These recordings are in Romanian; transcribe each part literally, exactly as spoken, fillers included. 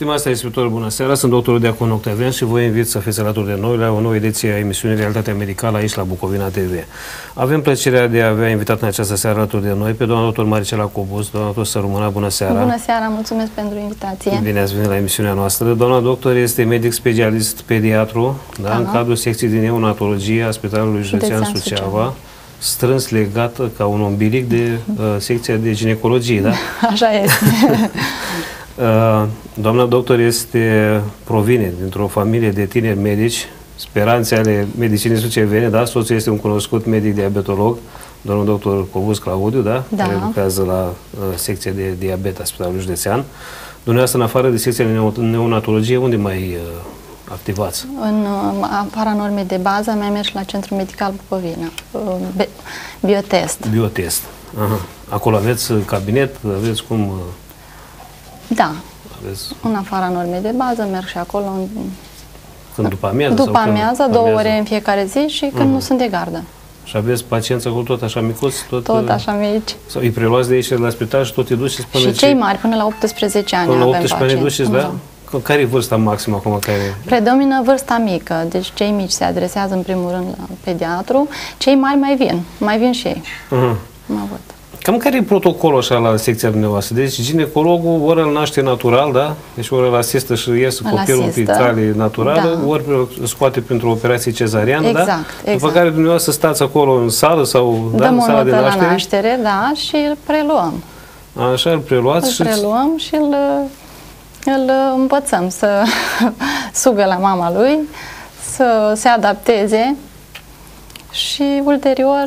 Stimați telespectatori, bună seara! Sunt doctorul Diacon Octavian și vă invit să fiți alături de noi la o nouă ediție a emisiunii Realitatea Medicală aici la Bucovina T V. Avem plăcerea de a avea invitat în această seară alături de noi pe doamna doctor Maricela Cobuz. Doamna doctor Sărumâna, bună seara! Bună seara, mulțumesc pentru invitație! Bine ați venit la emisiunea noastră. Doamna doctor este medic specialist pediatru, da, în cadrul secției de neonatologie a Spitalului Județean Suceava, strâns legată ca un umbilic de uh, secția de ginecologie, da? Așa este. uh, doamna doctor este, provine dintr-o familie de tineri medici, speranțe ale medicinii sucevene, da? Soțul este un cunoscut medic diabetolog, domnul doctor Cobuz Claudiu, da? Da. Care lucrează la uh, secția de diabet a Spitalului Județean. Dumneavoastră, în afară de secția de neonatologie, unde mai uh, activați? În afara normei de bază am mai mers la Centrul Medical Bucovina. Biotest. Biotest. Aha. Acolo aveți cabinet? Aveți cum? Da. Aveți... În afara normei de bază merg și acolo. În... Când după amiază? După sau amiază, când două amiază? ore în fiecare zi și când uh-huh. nu sunt de gardă. Și aveți pacienți acolo tot așa micuți? Tot, tot așa mici. Sau îi preluați de aici de la spital și tot îi duceți până Și ce... cei mari, până la optsprezece ani până la avem optsprezece ani pacienți. duceți, da? Care e vârsta maximă acum? Care... Predomină vârsta mică, deci cei mici se adresează în primul rând la pediatru, cei mari mai vin, mai vin și ei. Uh-huh. Mă văd. Cam care e protocolul așa la secția dumneavoastră? Deci ginecologul ori îl naște natural, da? Deci ori îl asistă și iese copilul pe cale naturală, da. Ori îl scoate printr-o operație cezariană, exact, da? Exact. După care dumneavoastră stați acolo în sală sau da, dăm în sala o de notă naștere? la naștere, da, și îl preluăm. Așa, îl preluați îl și... preluăm și îl, îl învățăm să sugă la mama lui, să se adapteze și ulterior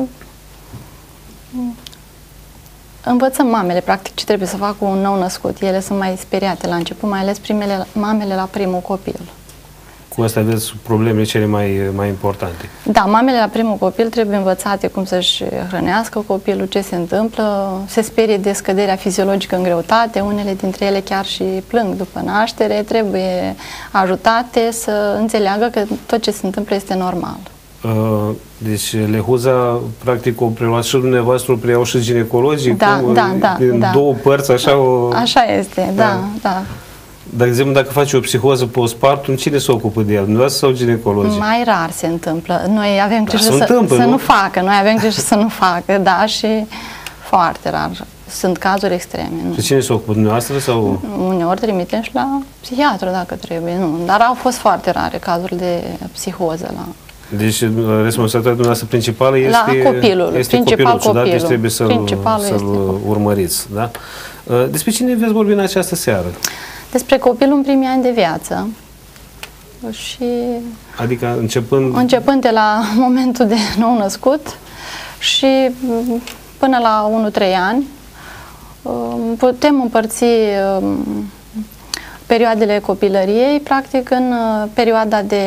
învățăm mamele, practic, ce trebuie să facă un nou născut. Ele sunt mai speriate la început, mai ales primele, mamele la primul copil. Cu asta aveți problemele cele mai, mai importante. Da, mamele la primul copil trebuie învățate cum să-și hrănească copilul, ce se întâmplă, se sperie de scăderea fiziologică în greutate, unele dintre ele chiar și plâng după naștere, trebuie ajutate să înțeleagă că tot ce se întâmplă este normal. Deci lehuza, practic, o preluați și dumneavoastră, o preiau și ginecologii? Da, cum, da, da. Din da. două părți, așa o... Așa este, da, da. da. De exemplu, dacă faci o psihoză postpartum, cine se ocupă de el? Dumneavoastră sau ginecologii? Mai rar se întâmplă. Noi avem grijă da, să, întâmplă, să nu? nu facă. Noi avem grijă să nu facă, da, și foarte rar. Sunt cazuri extreme. Nu? Și cine se ocupă? Dumneavoastră sau... Uneori trimitem și la psihiatru, dacă trebuie. Nu. Dar au fost foarte rare cazuri de psihoză la... Deci responsabilitatea dumneavoastră principală este, la copilul, este principal copilul, copilul. Da? Deci trebuie să-l să să urmăriți. Da? Despre cine veți vorbi în această seară? Despre copilul în primii ani de viață. Și adică începând... Începând de la momentul de nou născut și până la unu trei ani, putem împărți perioadele copilăriei, practic, în perioada de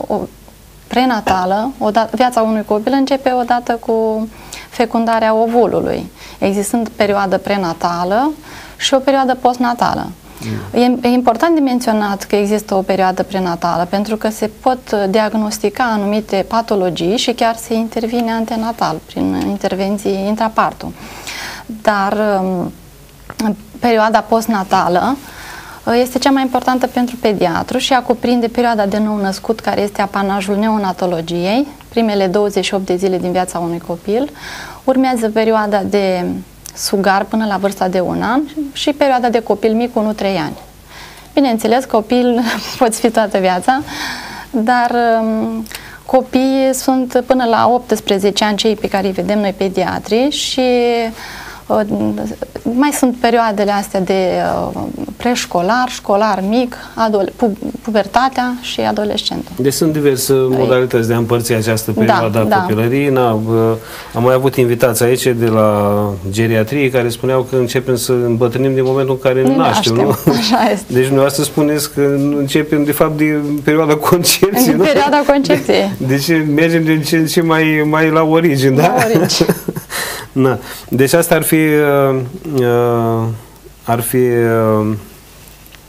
prenatală. Odată, viața unui copil începe odată cu fecundarea ovulului, existând perioadă prenatală și o perioadă postnatală. Mm. E, e important de menționat că există o perioadă prenatală, pentru că se pot diagnostica anumite patologii și chiar se intervine antenatal, prin intervenții intrapartum. Dar perioada postnatală este cea mai importantă pentru pediatru și ea cuprinde perioada de nou născut, care este apanajul neonatologiei, primele douăzeci și opt de zile din viața unui copil. Urmează perioada de sugar până la vârsta de un an și perioada de copil mic unu trei ani. Bineînțeles, copil poți fi toată viața, dar um, copiii sunt până la optsprezece ani, cei pe care îi vedem noi pediatri, și uh, mai sunt perioadele astea de uh, preșcolar, școlar mic, pu pubertatea și adolescentul. Deci sunt diverse modalități de a împărți această perioadă da, a copilăriei. Da. Am mai avut invitați aici de la geriatrie care spuneau că începem să îmbătrânim din momentul în care ne naștem, nu? Așa este. Deci dumneavoastră spuneți că începem de fapt din perioada concepției, În perioada concepției. Deci mergem din ce în ce mai, mai la origini, da? La origini. Na. Deci asta ar fi uh, uh, ar fi uh,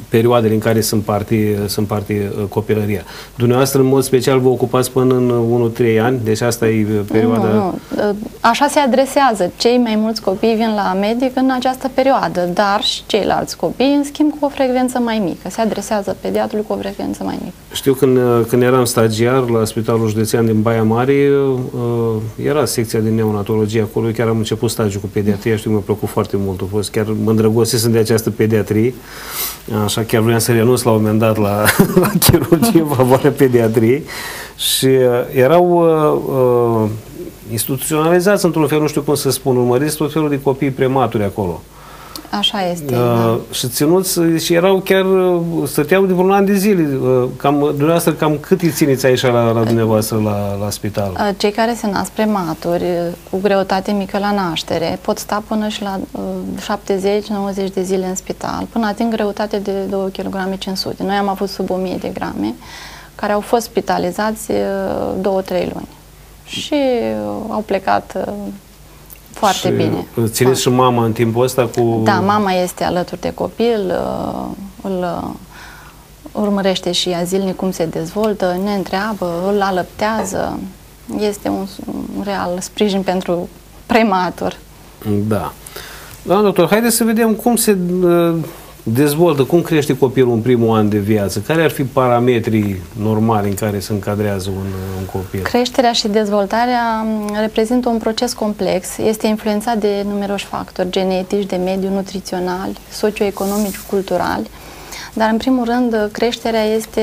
perioadele în care sunt parti, sunt parti copilăria. Dumneavoastră, în mod special, vă ocupați până în unu trei ani? Deci asta e perioada... Nu, nu. Așa se adresează. Cei mai mulți copii vin la medic în această perioadă, dar și ceilalți copii, în schimb, cu o frecvență mai mică. Se adresează pediatrului cu o frecvență mai mică. Știu când, când eram stagiar la Spitalul Județean din Baia Mare, era secția de neonatologie acolo, chiar am început stagiul cu pediatria, știu, mi-a plăcut foarte mult. A fost, chiar mă îndrăgostisem de această pediatrie. Așa, chiar vreau să renunț la un moment dat la, la chirurgie în favoarea pediatriei și erau uh, uh, instituționalizați într-un fel, nu știu cum să spun, urmăriți tot felul de copii prematuri acolo. Așa este. Uh, da. Și ținuți, și erau chiar, stăteau de vreun an de zile. Uh, cam, dumneavoastră, cam cât îi țineți aici la, la dumneavoastră la, la spital? Cei care se nasc prematuri, cu greutate mică la naștere, pot sta până și la uh, șaptezeci nouăzeci de zile în spital, până ating greutate de două virgulă cinci sute. Noi am avut sub o mie de grame, care au fost spitalizați uh, două trei luni. Și uh, au plecat... Uh, Foarte și bine. Țineți și mama în timpul ăsta cu... Da, mama este alături de copil, îl urmărește și ea zilnic cum se dezvoltă, ne întreabă, îl alăptează. Este un, un real sprijin pentru prematur. Da. Doamna doctor, haideți să vedem cum se dezvoltă, cum crește copilul în primul an de viață. Care ar fi parametrii normali în care se încadrează un, un copil? Creșterea și dezvoltarea reprezintă un proces complex. Este influențat de numeroși factori genetici, de mediu, nutrițional, socioeconomici, culturali. Dar, în primul rând, creșterea este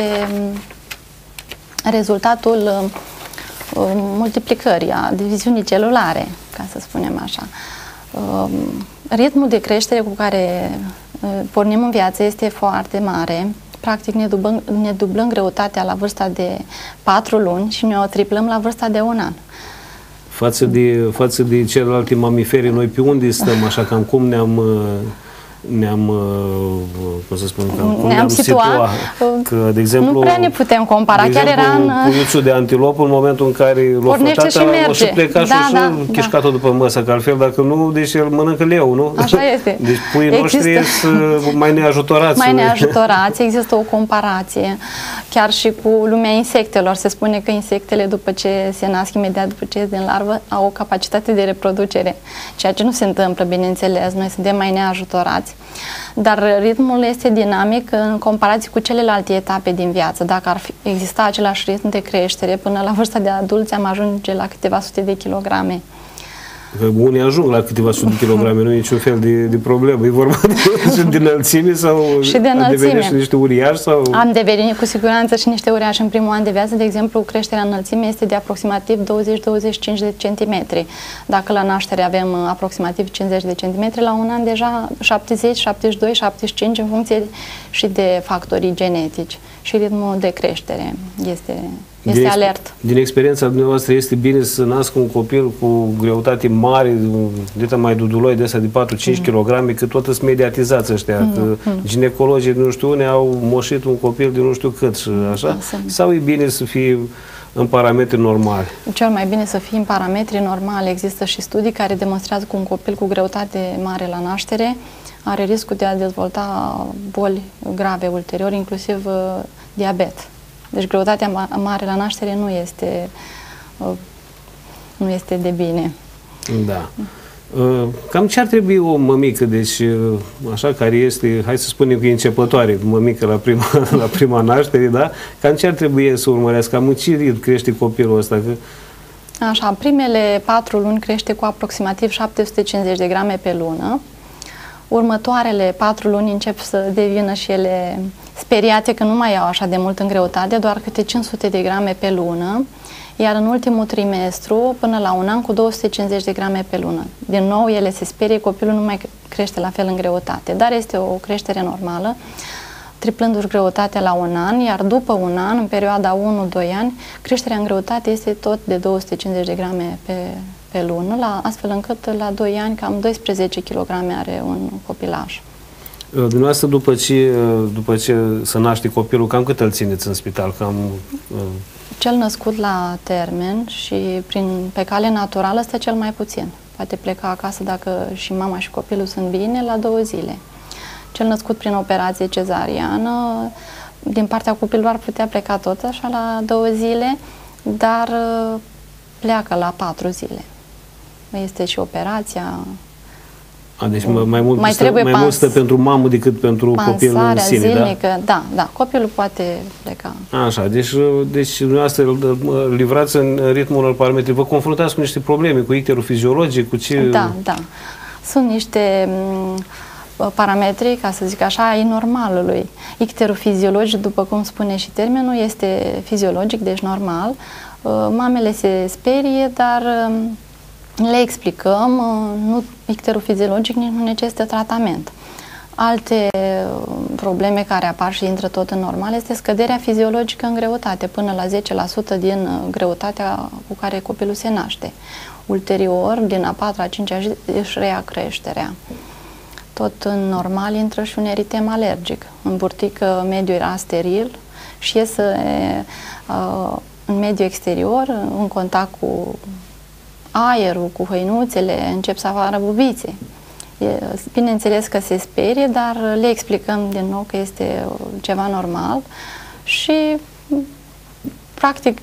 rezultatul multiplicării, a diviziunii celulare, ca să spunem așa. Ritmul de creștere cu care pornim în viață este foarte mare. Practic ne dublăm, ne dublăm greutatea la vârsta de patru luni și ne o triplăm la vârsta de un an. Față de, față de celelalte mamifere, noi pe unde stăm, așa, cam cum ne-am ne-am, cum să spun, cam cum ne-am situat, situat. Că, de exemplu, nu prea ne putem compara. De Chiar exemplu, era în... puiuțul de antilopă, în momentul în care l-a fătat, și merge. o și pleca da, și da, chișcat-o da. după măsă, că altfel, dacă nu, deci el mănâncă leu, nu? Așa este. Deci puii noștri sunt mai neajutorați. Mai neajutorați, există o comparație. Chiar și cu lumea insectelor. Se spune că insectele, după ce se nasc, imediat după ce ies din larvă, au o capacitate de reproducere. Ceea ce nu se întâmplă, bineînțeles. Noi suntem mai neajutorați. Dar ritmul este dinamic în comparație cu celelalte etape din viață. Dacă ar fi, exista același ritm de creștere, până la vârsta de adulți am ajunge la câteva sute de kilograme. Că unii ajung la câteva sute de kilograme, nu e niciun fel de, de problemă. E vorba de, de înălțime sau și de înălțime. Și niște uriași? Sau... Am devenit cu siguranță și niște uriași în primul an de viață. De exemplu, creșterea înălțimii este de aproximativ douăzeci douăzeci și cinci de centimetri. Dacă la naștere avem aproximativ cincizeci de centimetri, la un an deja șaptezeci, șaptezeci și doi, șaptezeci și cinci în funcție și de factorii genetici. Și ritmul de creștere este... Este din alert. Din experiența dumneavoastră, este bine să nască un copil cu greutate mare, de mai duduloi de ăsta de patru cinci mm. kilograme, că tot sunt mediatizați ăștia, mm. că mm. ginecologii nu știu unde au moșit un copil de nu știu cât și așa, mm. sau e bine să fie în parametri normali? Cel mai bine să fie în parametri normali. Există și studii care demonstrează că un copil cu greutate mare la naștere are riscul de a dezvolta boli grave ulterior, inclusiv uh, diabet. Deci greutatea mare la naștere nu este, nu este de bine. Da. Cam ce ar trebui o mămică, deci așa, care este, hai să spunem că e începătoare, mămică la prima, la prima naștere, da? Cam ce ar trebui să urmărească? Cam în ce ritm crește copilul ăsta? Că... Așa, primele patru luni crește cu aproximativ șapte sute cincizeci de grame pe lună. Următoarele patru luni încep să devină și ele speriate că nu mai au așa de mult în greutate, doar câte cinci sute de grame pe lună, iar în ultimul trimestru, până la un an, cu două sute cincizeci de grame pe lună. Din nou, ele se sperie, copilul nu mai crește la fel în greutate, dar este o creștere normală, triplându-și greutatea la un an, iar după un an, în perioada unu doi ani, creșterea în greutate este tot de două sute cincizeci de grame pe, pe lună, la, astfel încât la doi ani cam doisprezece kilograme are un copilaj. Dumneavoastră, după ce, după ce se naște copilul, cam cât îl țineți în spital? Cam, Cel născut la termen și prin, pe cale naturală stă cel mai puțin. Poate pleca acasă dacă și mama și copilul sunt bine la două zile. cel născut prin operație cezariană, din partea copilului ar putea pleca tot așa la două zile, dar pleacă la patru zile. Este și operația. A, deci mai, mai mult, mai stă, trebuie mai mult stă pentru mamă decât pentru copilul în sine, zilnică, da? Da, da, copilul poate pleca. Așa, deci, deci dumneavoastră livrați în ritmul unor parametri. Vă confruntați cu niște probleme, cu icterul fiziologic, cu ce... Da, da. Sunt niște parametri, ca să zic așa, ai normalului. Icterul fiziologic, după cum spune și termenul, este fiziologic, deci normal. Mamele se sperie, dar le explicăm, nu, icterul fiziologic nici nu necesită tratament. Alte probleme care apar și intră tot în normal este scăderea fiziologică în greutate, până la zece la sută din greutatea cu care copilul se naște. Ulterior, din a patra, a cincea zi, își reia creșterea. Tot în normal intră și un eritem alergic. În burtică mediul era steril și iese uh, în mediul exterior, în contact cu aerul, cu hăinuțele, încep să apară bubițe. Bineînțeles că se sperie, dar le explicăm din nou că este ceva normal și practic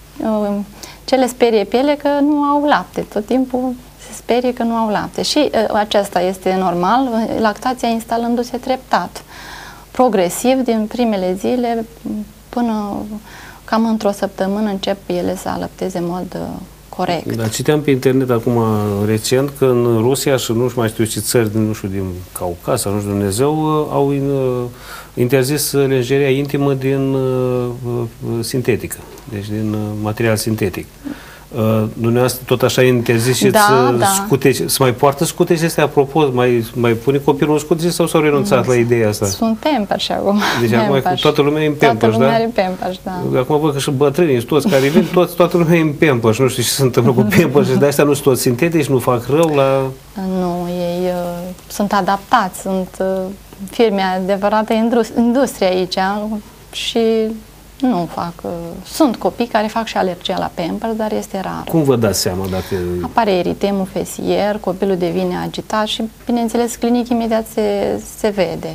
ce le sperie pe ele că nu au lapte. Tot timpul se sperie că nu au lapte și aceasta este normal, lactația instalându-se treptat, progresiv din primele zile până cam într-o săptămână încep ele să alăpteze în mod corect. Da, citeam pe internet acum recent că în Rusia și nu știu mai știu ce țări, nu știu, din Caucaz sau nu știu Dumnezeu, au interzis lenjeria intimă din uh, sintetică, deci din uh, material sintetic. Uh, dumneavoastră tot așa interziceți da, să da. scuteci, să mai poartă scuteci astea, apropo, mai, mai pune copilul în scuteci sau s-au renunțat nu, la ideea asta? Sunt Pampers acum. Deci acum toată lumea e în Pampers, toată lumea da? are Pampers, da. Acum văd că și bătrânii, toți care vin, toți, toată lumea e în Pampers, nu știu ce se întâmplă cu Pampers, de astea nu sunt toți sintetici, nu fac rău la... Nu, ei uh, sunt adaptați, sunt uh, firme adevărate industrie aici și nu fac. Uh, sunt copii care fac și alergia la Pampers, dar este rar. Cum vă dați seama dacă... Apare eritemul fesier, copilul devine agitat și, bineînțeles, clinic imediat se, se vede.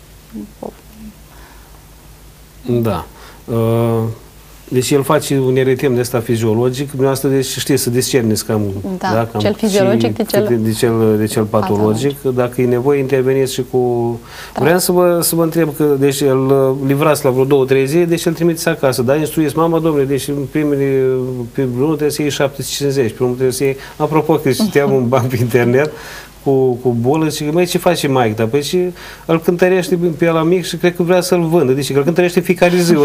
Da. Uh... Deci el face un eritem de ăsta fiziologic, dumneavoastră deci știe să discerneți cam, da, da, cam cel fiziologic de cel, de cel, de cel patologic, patologic. Dacă e nevoie, interveniți și cu... Da. Vreau să vă, să vă întreb că deci îl livrați la vreo două, trei zile, deci îl trimiteți acasă, da? Instruiți, mama, domnule, deci în primele, pe lună trebuie să iei șapte sute cincizeci, pe lună trebuie să iei... Apropo, că citeam un ban pe internet, cu, cu bolă și măi, ce face Mike? Dar păi și îl cântărește pe ăla mic și cred că vrea să-l vândă. Deci că îl cântărește fiecare zi.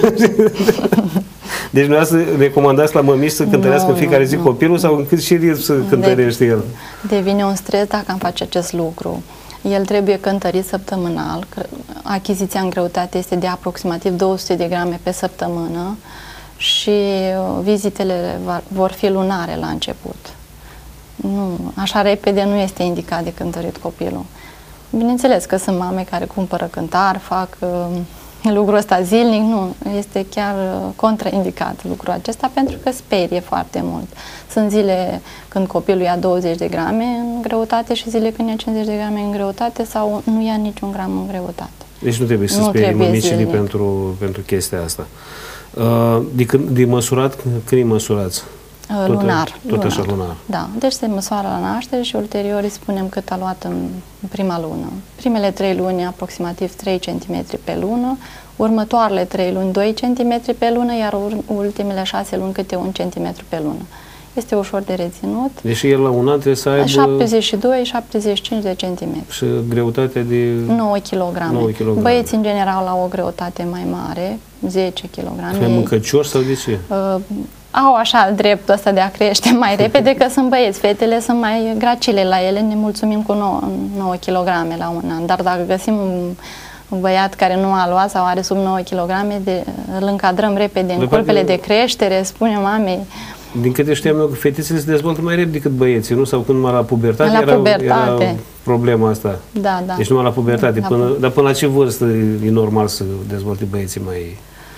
Deci dumneavoastră recomandați la mămici să cântărească no, fiecare zi no, copilul sau încât și el să cântărește el? Devine un stres dacă am face acest lucru. El trebuie cântărit săptămânal. Achiziția în greutate este de aproximativ două sute de grame pe săptămână și vizitele vor fi lunare la început. Nu, așa repede nu este indicat de cântărit copilul. Bineînțeles că sunt mame care cumpără cântar, fac uh, lucrul ăsta zilnic, nu, este chiar uh, contraindicat lucrul acesta pentru că sperie foarte mult. Sunt zile când copilul ia douăzeci de grame în greutate și zile când ia cincizeci de grame în greutate sau nu ia niciun gram în greutate. Deci nu trebuie să sperie mămicile pentru, pentru chestia asta. Uh, de, când, de măsurat, când îi măsurați? Tot, lunar. Tot lunar. așa lunar. Da, deci se măsoară la naștere și ulterior îi spunem cât a luat în prima lună. Primele trei luni aproximativ trei centimetri pe lună, următoarele trei luni doi centimetri pe lună, iar ultimele șase luni câte un centimetru pe lună. Este ușor de reținut. Deci el la un an trebuie să aibă... șaptezeci și doi șaptezeci și cinci de centimetri. Și greutatea de... nouă kilograme. nouă kilograme. Băieții în general au o greutate mai mare, zece kilograme. Mai mâncăcioși sau de ce? Uh, au așa dreptul ăsta de a crește mai repede, că sunt băieți. Fetele sunt mai gracile la ele, ne mulțumim cu nouă kilograme la un an. Dar dacă găsim un băiat care nu a luat sau are sub nouă kilograme, de, îl încadrăm repede în culpele de creștere, spunem mamei. Din câte știam eu, că fetițele se dezvoltă mai repede decât băieții, nu? Sau când numai la pubertate, la era, pubertate. era problema asta. Da, da. Deci numai la pubertate. La până, dar până la ce vârstă e normal să dezvolte băieții mai...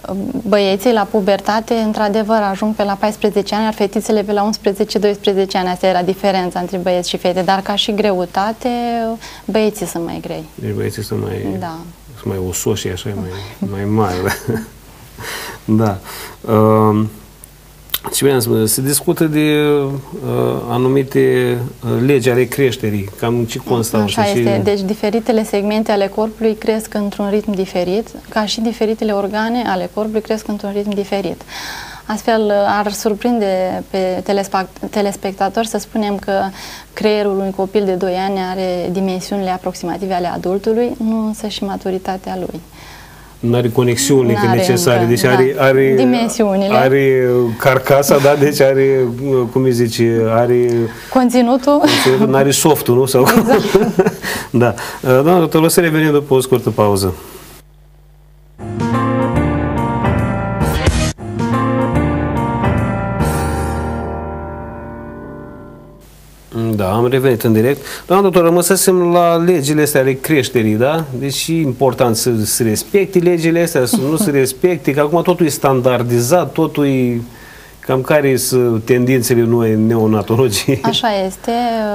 băieții la pubertate, într-adevăr, ajung pe la paisprezece ani, iar fetițele pe la unsprezece doisprezece ani. Asta era diferența între băieți și fete, dar ca și greutate, băieții sunt mai grei. Deci băieții sunt mai, da. sunt mai osoși, așa, mai, mai mari. Da. Uh, Și bine, se discută de uh, anumite uh, legi ale creșterii, cam ce constau. Așa și este, deci diferitele segmente ale corpului cresc într-un ritm diferit, ca și diferitele organe ale corpului cresc într-un ritm diferit. Astfel, ar surprinde pe telespectatori să spunem că creierul unui copil de doi ani are dimensiunile aproximative ale adultului, nu însă și maturitatea lui. Nu are conexiunile necesare, încă, deci da. are, are, dimensiunile. Are carcasa, da, deci are, cum îi zice, are... Conținutul. Nu are softul, nu? Sau... Exact. Da. Doamna doctor, o să revenim după o scurtă pauză. Da, am revenit în direct. Doamna doctor, rămăsesem la legile astea ale creșterii, da? Deci e important să se respecte legile astea, să nu se respecte, că acum totul e standardizat, totul e... Cam care sunt tendințele noi în neonatologie? Așa este.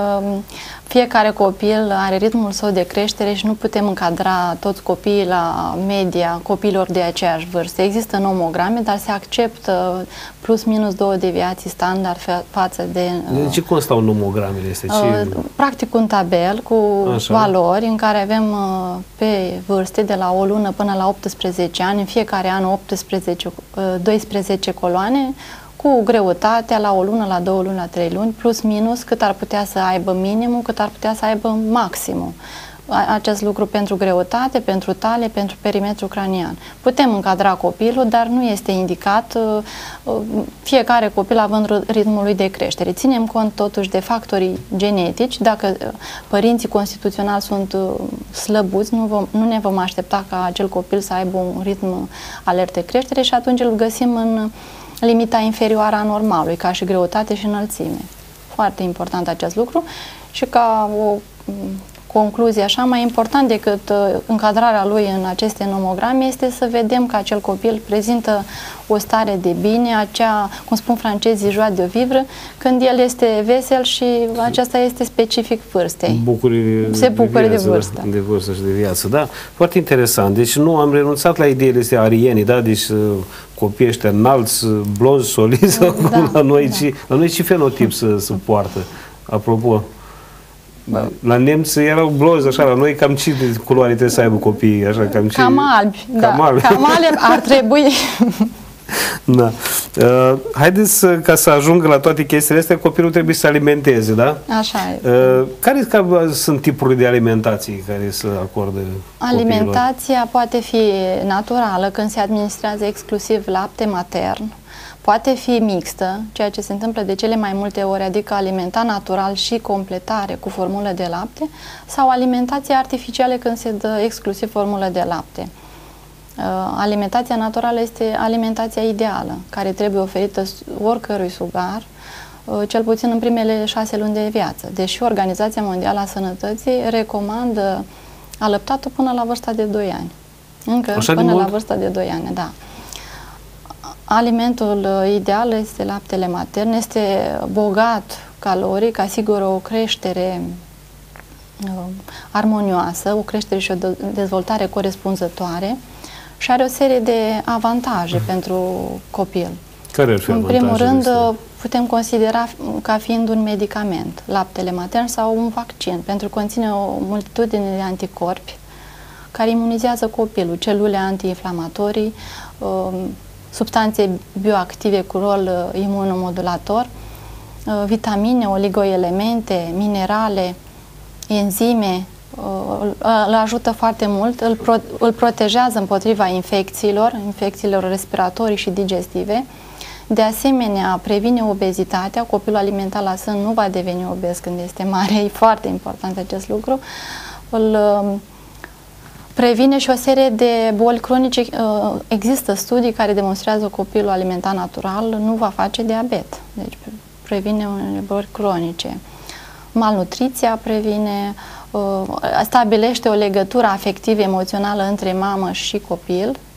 Fiecare copil are ritmul său de creștere și nu putem încadra toți copiii la media copiilor de aceeași vârstă. Există nomograme, dar se acceptă plus minus două deviații standard față de... De ce constau nomogramele astea? Ce... Practic un tabel cu Așa. valori în care avem pe vârste de la o lună până la optsprezece ani, în fiecare an optsprezece, doisprezece coloane, cu greutatea la o lună, la două luni, la trei luni, plus minus cât ar putea să aibă minimum, cât ar putea să aibă maximum. Acest lucru pentru greutate, pentru talie, pentru perimetru cranian. Putem încadra copilul, dar nu este indicat fiecare copil având ritmul lui de creștere. Ținem cont totuși de factorii genetici. Dacă părinții constituționali sunt slăbuți, nu, vom, nu ne vom aștepta ca acel copil să aibă un ritm alert de creștere și atunci îl găsim în limita inferioară a normalului, ca și greutate și înălțime. Foarte important acest lucru și ca o concluzie așa, mai important decât uh, încadrarea lui în aceste nomograme este să vedem că acel copil prezintă o stare de bine, acea, cum spun francezii, joie de vivre, când el este vesel și aceasta este specific vârstei. Bucurii Se bucură de, viață, de vârstă. De vârstă și de viață, da. Foarte interesant. Deci nu am renunțat la ideile astea ariene, da? Deci copiii ăștia înalți, blonzi, solizi, da, la noi, da. ci, la noi ce fenotip să, să poartă? Apropo, da. La nemți erau blonzi, așa, la noi cam ce de culoare trebuie să aibă copiii, așa, cam ce... Cam albi, cam da. albi. Cam albi ar trebui... Da. Uh, haideți ca să ajungă la toate chestiile astea, copilul trebuie să se alimenteze, da? Așa e. Uh, care sunt tipurile de alimentații care se acordă Alimentația copiilor? poate fi naturală când se administrează exclusiv lapte matern. Poate fi mixtă, ceea ce se întâmplă de cele mai multe ori, adică alimenta natural și completare cu formulă de lapte, sau alimentație artificială când se dă exclusiv formulă de lapte. Alimentația naturală este alimentația ideală, care trebuie oferită oricărui sugar, cel puțin în primele șase luni de viață. Deși Organizația Mondială a Sănătății recomandă alăptatul până la vârsta de doi ani. Încă Așa până la vârsta de doi ani, da. Alimentul ideal este laptele matern, este bogat caloric, asigură o creștere uh, armonioasă, o creștere și o dezvoltare corespunzătoare și are o serie de avantaje mm. pentru copil. Care ar fi În primul rând, este? putem considera ca fiind un medicament, laptele matern sau un vaccin, pentru că conține o multitudine de anticorpi care imunizează copilul, celule antiinflamatorii, uh, substanțe bioactive cu rol uh, imunomodulator, uh, vitamine, oligoelemente, minerale, enzime, uh, îl ajută foarte mult, îl, pro îl protejează împotriva infecțiilor, infecțiilor respiratorii și digestive. De asemenea, previne obezitatea, copilul alimentat la sân nu va deveni obez când este mare, e foarte important acest lucru. Îl, uh, Previne și o serie de boli cronice. Există studii care demonstrează că copilul alimentat natural nu va face diabet. Deci previne boli cronice. Malnutriția previne, stabilește o legătură afectivă emoțională între mamă și copil.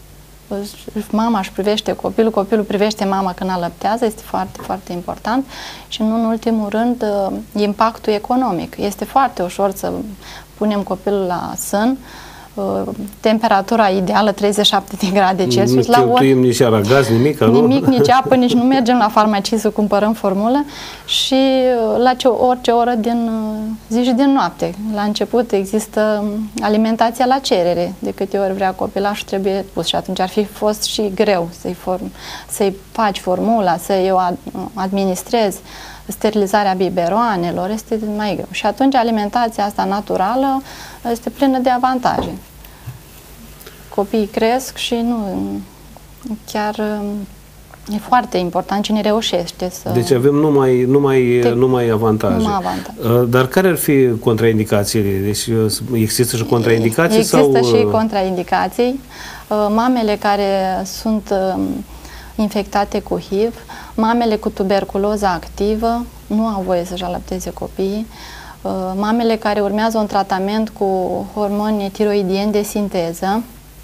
mama își privește copilul, copilul privește mama când alăptează, este foarte, foarte important. Și nu în ultimul rând, impactul economic. Este foarte ușor să punem copilul la sân, temperatura ideală treizeci și șapte de grade Celsius. Nu cheltuim nici aragaz, nimic, nimic, nu? Nici apă, nici nu mergem la farmacie să cumpărăm formulă și la ce, orice oră din zi și din noapte. La început există alimentația la cerere, de câte ori vrea copilașul trebuie pus și atunci ar fi fost și greu să-i form, să-i faci formula, să-i o administrezi. Sterilizarea biberoanelor este mai greu. Și atunci alimentația asta naturală este plină de avantaje. Copiii cresc și nu chiar e foarte important cine reușește să... Deci avem numai, numai, te, numai avantaje. Numai avantaje. Dar care ar fi contraindicațiile? Deci există și contraindicații? Există sau... și contraindicații. Mamele care sunt infectate cu H I V, mamele cu tuberculoză activă nu au voie să-și alăpteze copiii, mamele care urmează un tratament cu hormoni tiroidieni de sinteză,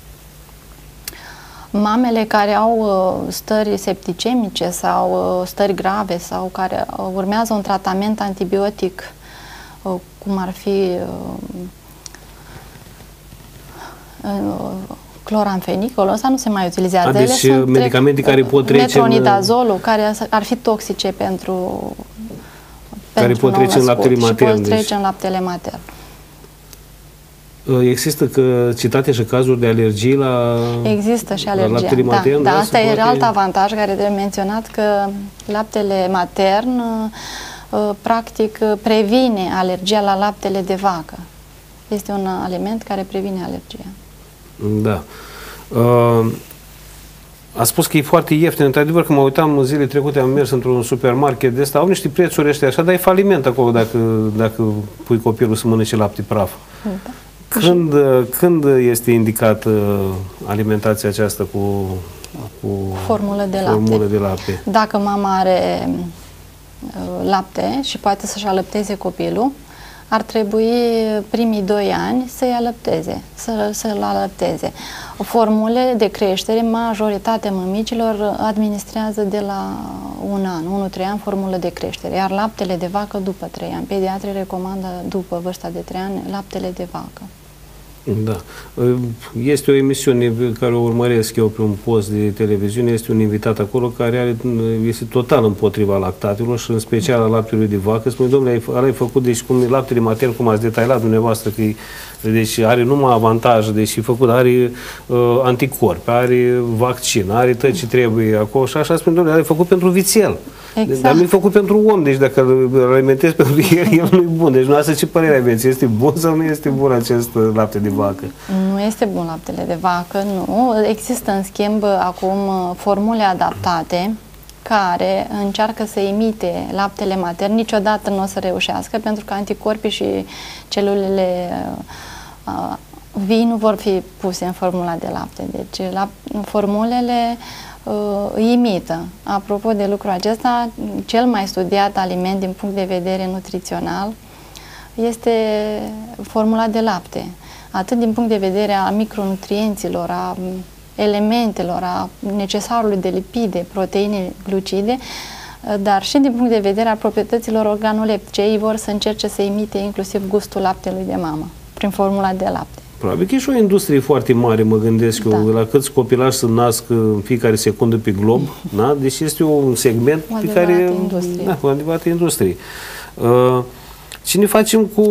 mamele care au stări septicemice sau stări grave sau care urmează un tratament antibiotic, cum ar fi cloramfenicolul, ăsta nu se mai utilizează. A, deci Ele medicamente care pot trece metronidazolul, care ar fi toxice pentru care pentru pot trece în laptele matern. Pot trece în laptele matern. Există că citate și cazuri de alergii la Există și alergia. laptele matern? Da, da, asta e poate... alt avantaj care trebuie menționat, că laptele matern practic previne alergia la laptele de vacă. Este un aliment care previne alergia. Da. Uh, a spus că e foarte ieftin. Într-adevăr, când mă uitam în zilele trecute, am mers într-un supermarket de ăsta, au niște prețuri ăștia așa, dar e faliment acolo dacă, dacă pui copilul să mănânce lapte praf. Da. Când, când este indicată alimentația aceasta cu, cu formulă de, formulă lapte. de lapte? Dacă mama are uh, lapte și poate să-și alăpteze copilul, ar trebui primii doi ani să-i alăpteze, să, să-l alăpteze. Formule de creștere, majoritatea mămicilor administrează de la un an, unu trei ani, formulă de creștere, iar laptele de vacă după trei ani. Pediatrii recomandă după vârsta de trei ani laptele de vacă. Da. Este o emisiune pe care o urmăresc eu pe un post de televiziune, este un invitat acolo care are, este total împotriva lactatelor și în special a laptelui de vacă. Spune, domnule, ai făcut, deci cum laptele matern, cum ați detailat dumneavoastră, că deci are numai avantaje, deci e făcut, are uh, anticorpi, are vaccin, are tot ce trebuie acolo și așa spune, domnule, are făcut pentru vițel. Exact. Dar nu e făcut pentru om, deci dacă îl alimentezi pentru el, el nu e bun. Deci nu asta ce părere aveți? Este bun sau nu este bun acest lapte de vacă? Nu este bun laptele de vacă, nu. Există, în schimb, acum formule adaptate care încearcă să imite laptele matern. Niciodată nu o să reușească, pentru că anticorpii și celulele uh, vii nu vor fi puse în formula de lapte. Deci la, formulele uh, imită. Apropo de lucrul acesta, cel mai studiat aliment din punct de vedere nutrițional este formula de lapte. Atât din punct de vedere a micronutrienților, a elementelor, a necesarului de lipide, proteine, glucide, dar și din punct de vedere a proprietăților organoleptice. Ei vor să încerce să imite inclusiv gustul laptelui de mamă, prin formula de lapte. Probabil că e și o industrie foarte mare, mă gândesc da. eu, la câți copilași să nasc în fiecare secundă pe glob, da? Deci este un segment o pe care... Industrie. Da, o adevărată industrie. Uh, ce ne facem cu,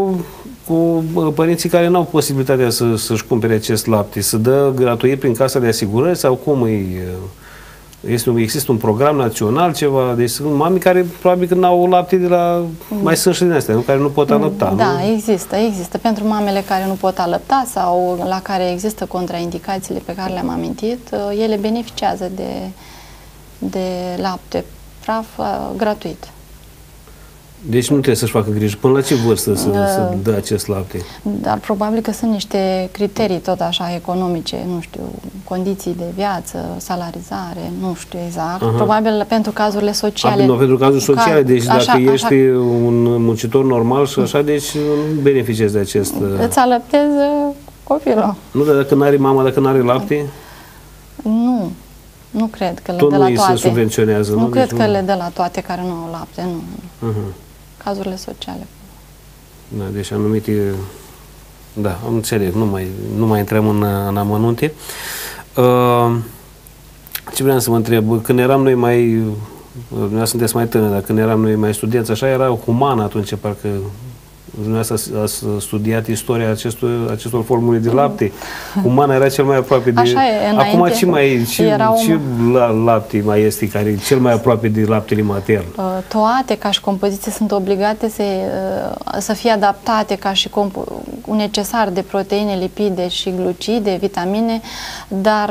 cu părinții care nu au posibilitatea să, să-și cumpere acest lapte? Să dă gratuit prin casa de asigurări sau cum e... Este un, există un program național, ceva, deci sunt mami care probabil că n-au lapte de la... Mai sunt și din astea, nu? Care nu pot alăpta, Da, nu? există, există. Pentru mamele care nu pot alăpta sau la care există contraindicațiile pe care le-am amintit, ele beneficiază de, de lapte praf gratuit. Deci nu trebuie să-și facă griji. Până la ce vârstă să, uh, să dă acest lapte? Dar probabil că sunt niște criterii tot așa economice, nu știu, condiții de viață, salarizare, nu știu exact. Aha. Probabil pentru cazurile sociale. A, pentru cazuri sociale, ca, deci așa, dacă ești așa, un muncitor normal și așa, deci nu beneficiezi de acest... Îți alăptezi copilul. Nu, dar dacă nu are mama, dacă nu are lapte... Nu, nu cred că le Tot dă nu la îi toate. se subvenționează, nu? Nu cred Deci că nu... le dă la toate care nu au lapte, nu. Uh-huh. Cazurile sociale. Da, deci anumite... Da, am înțeles, nu mai, nu mai intrăm în, în amănunte. Uh, ce vreau să mă întreb, când eram noi mai... Dumneavoastră sunteți mai tânăr, dar când eram noi mai studenți, așa era humană atunci, parcă dumneavoastră ați studiat istoria acestor, acestor formule de lapte. Humana era cel mai aproape de... Așa e, înainte, acum ce, mai, ce, erau... ce lapte mai este care e cel mai aproape de laptele matern? Toate, ca și compoziție, sunt obligate să, să fie adaptate ca și un necesar de proteine, lipide și glucide, vitamine, dar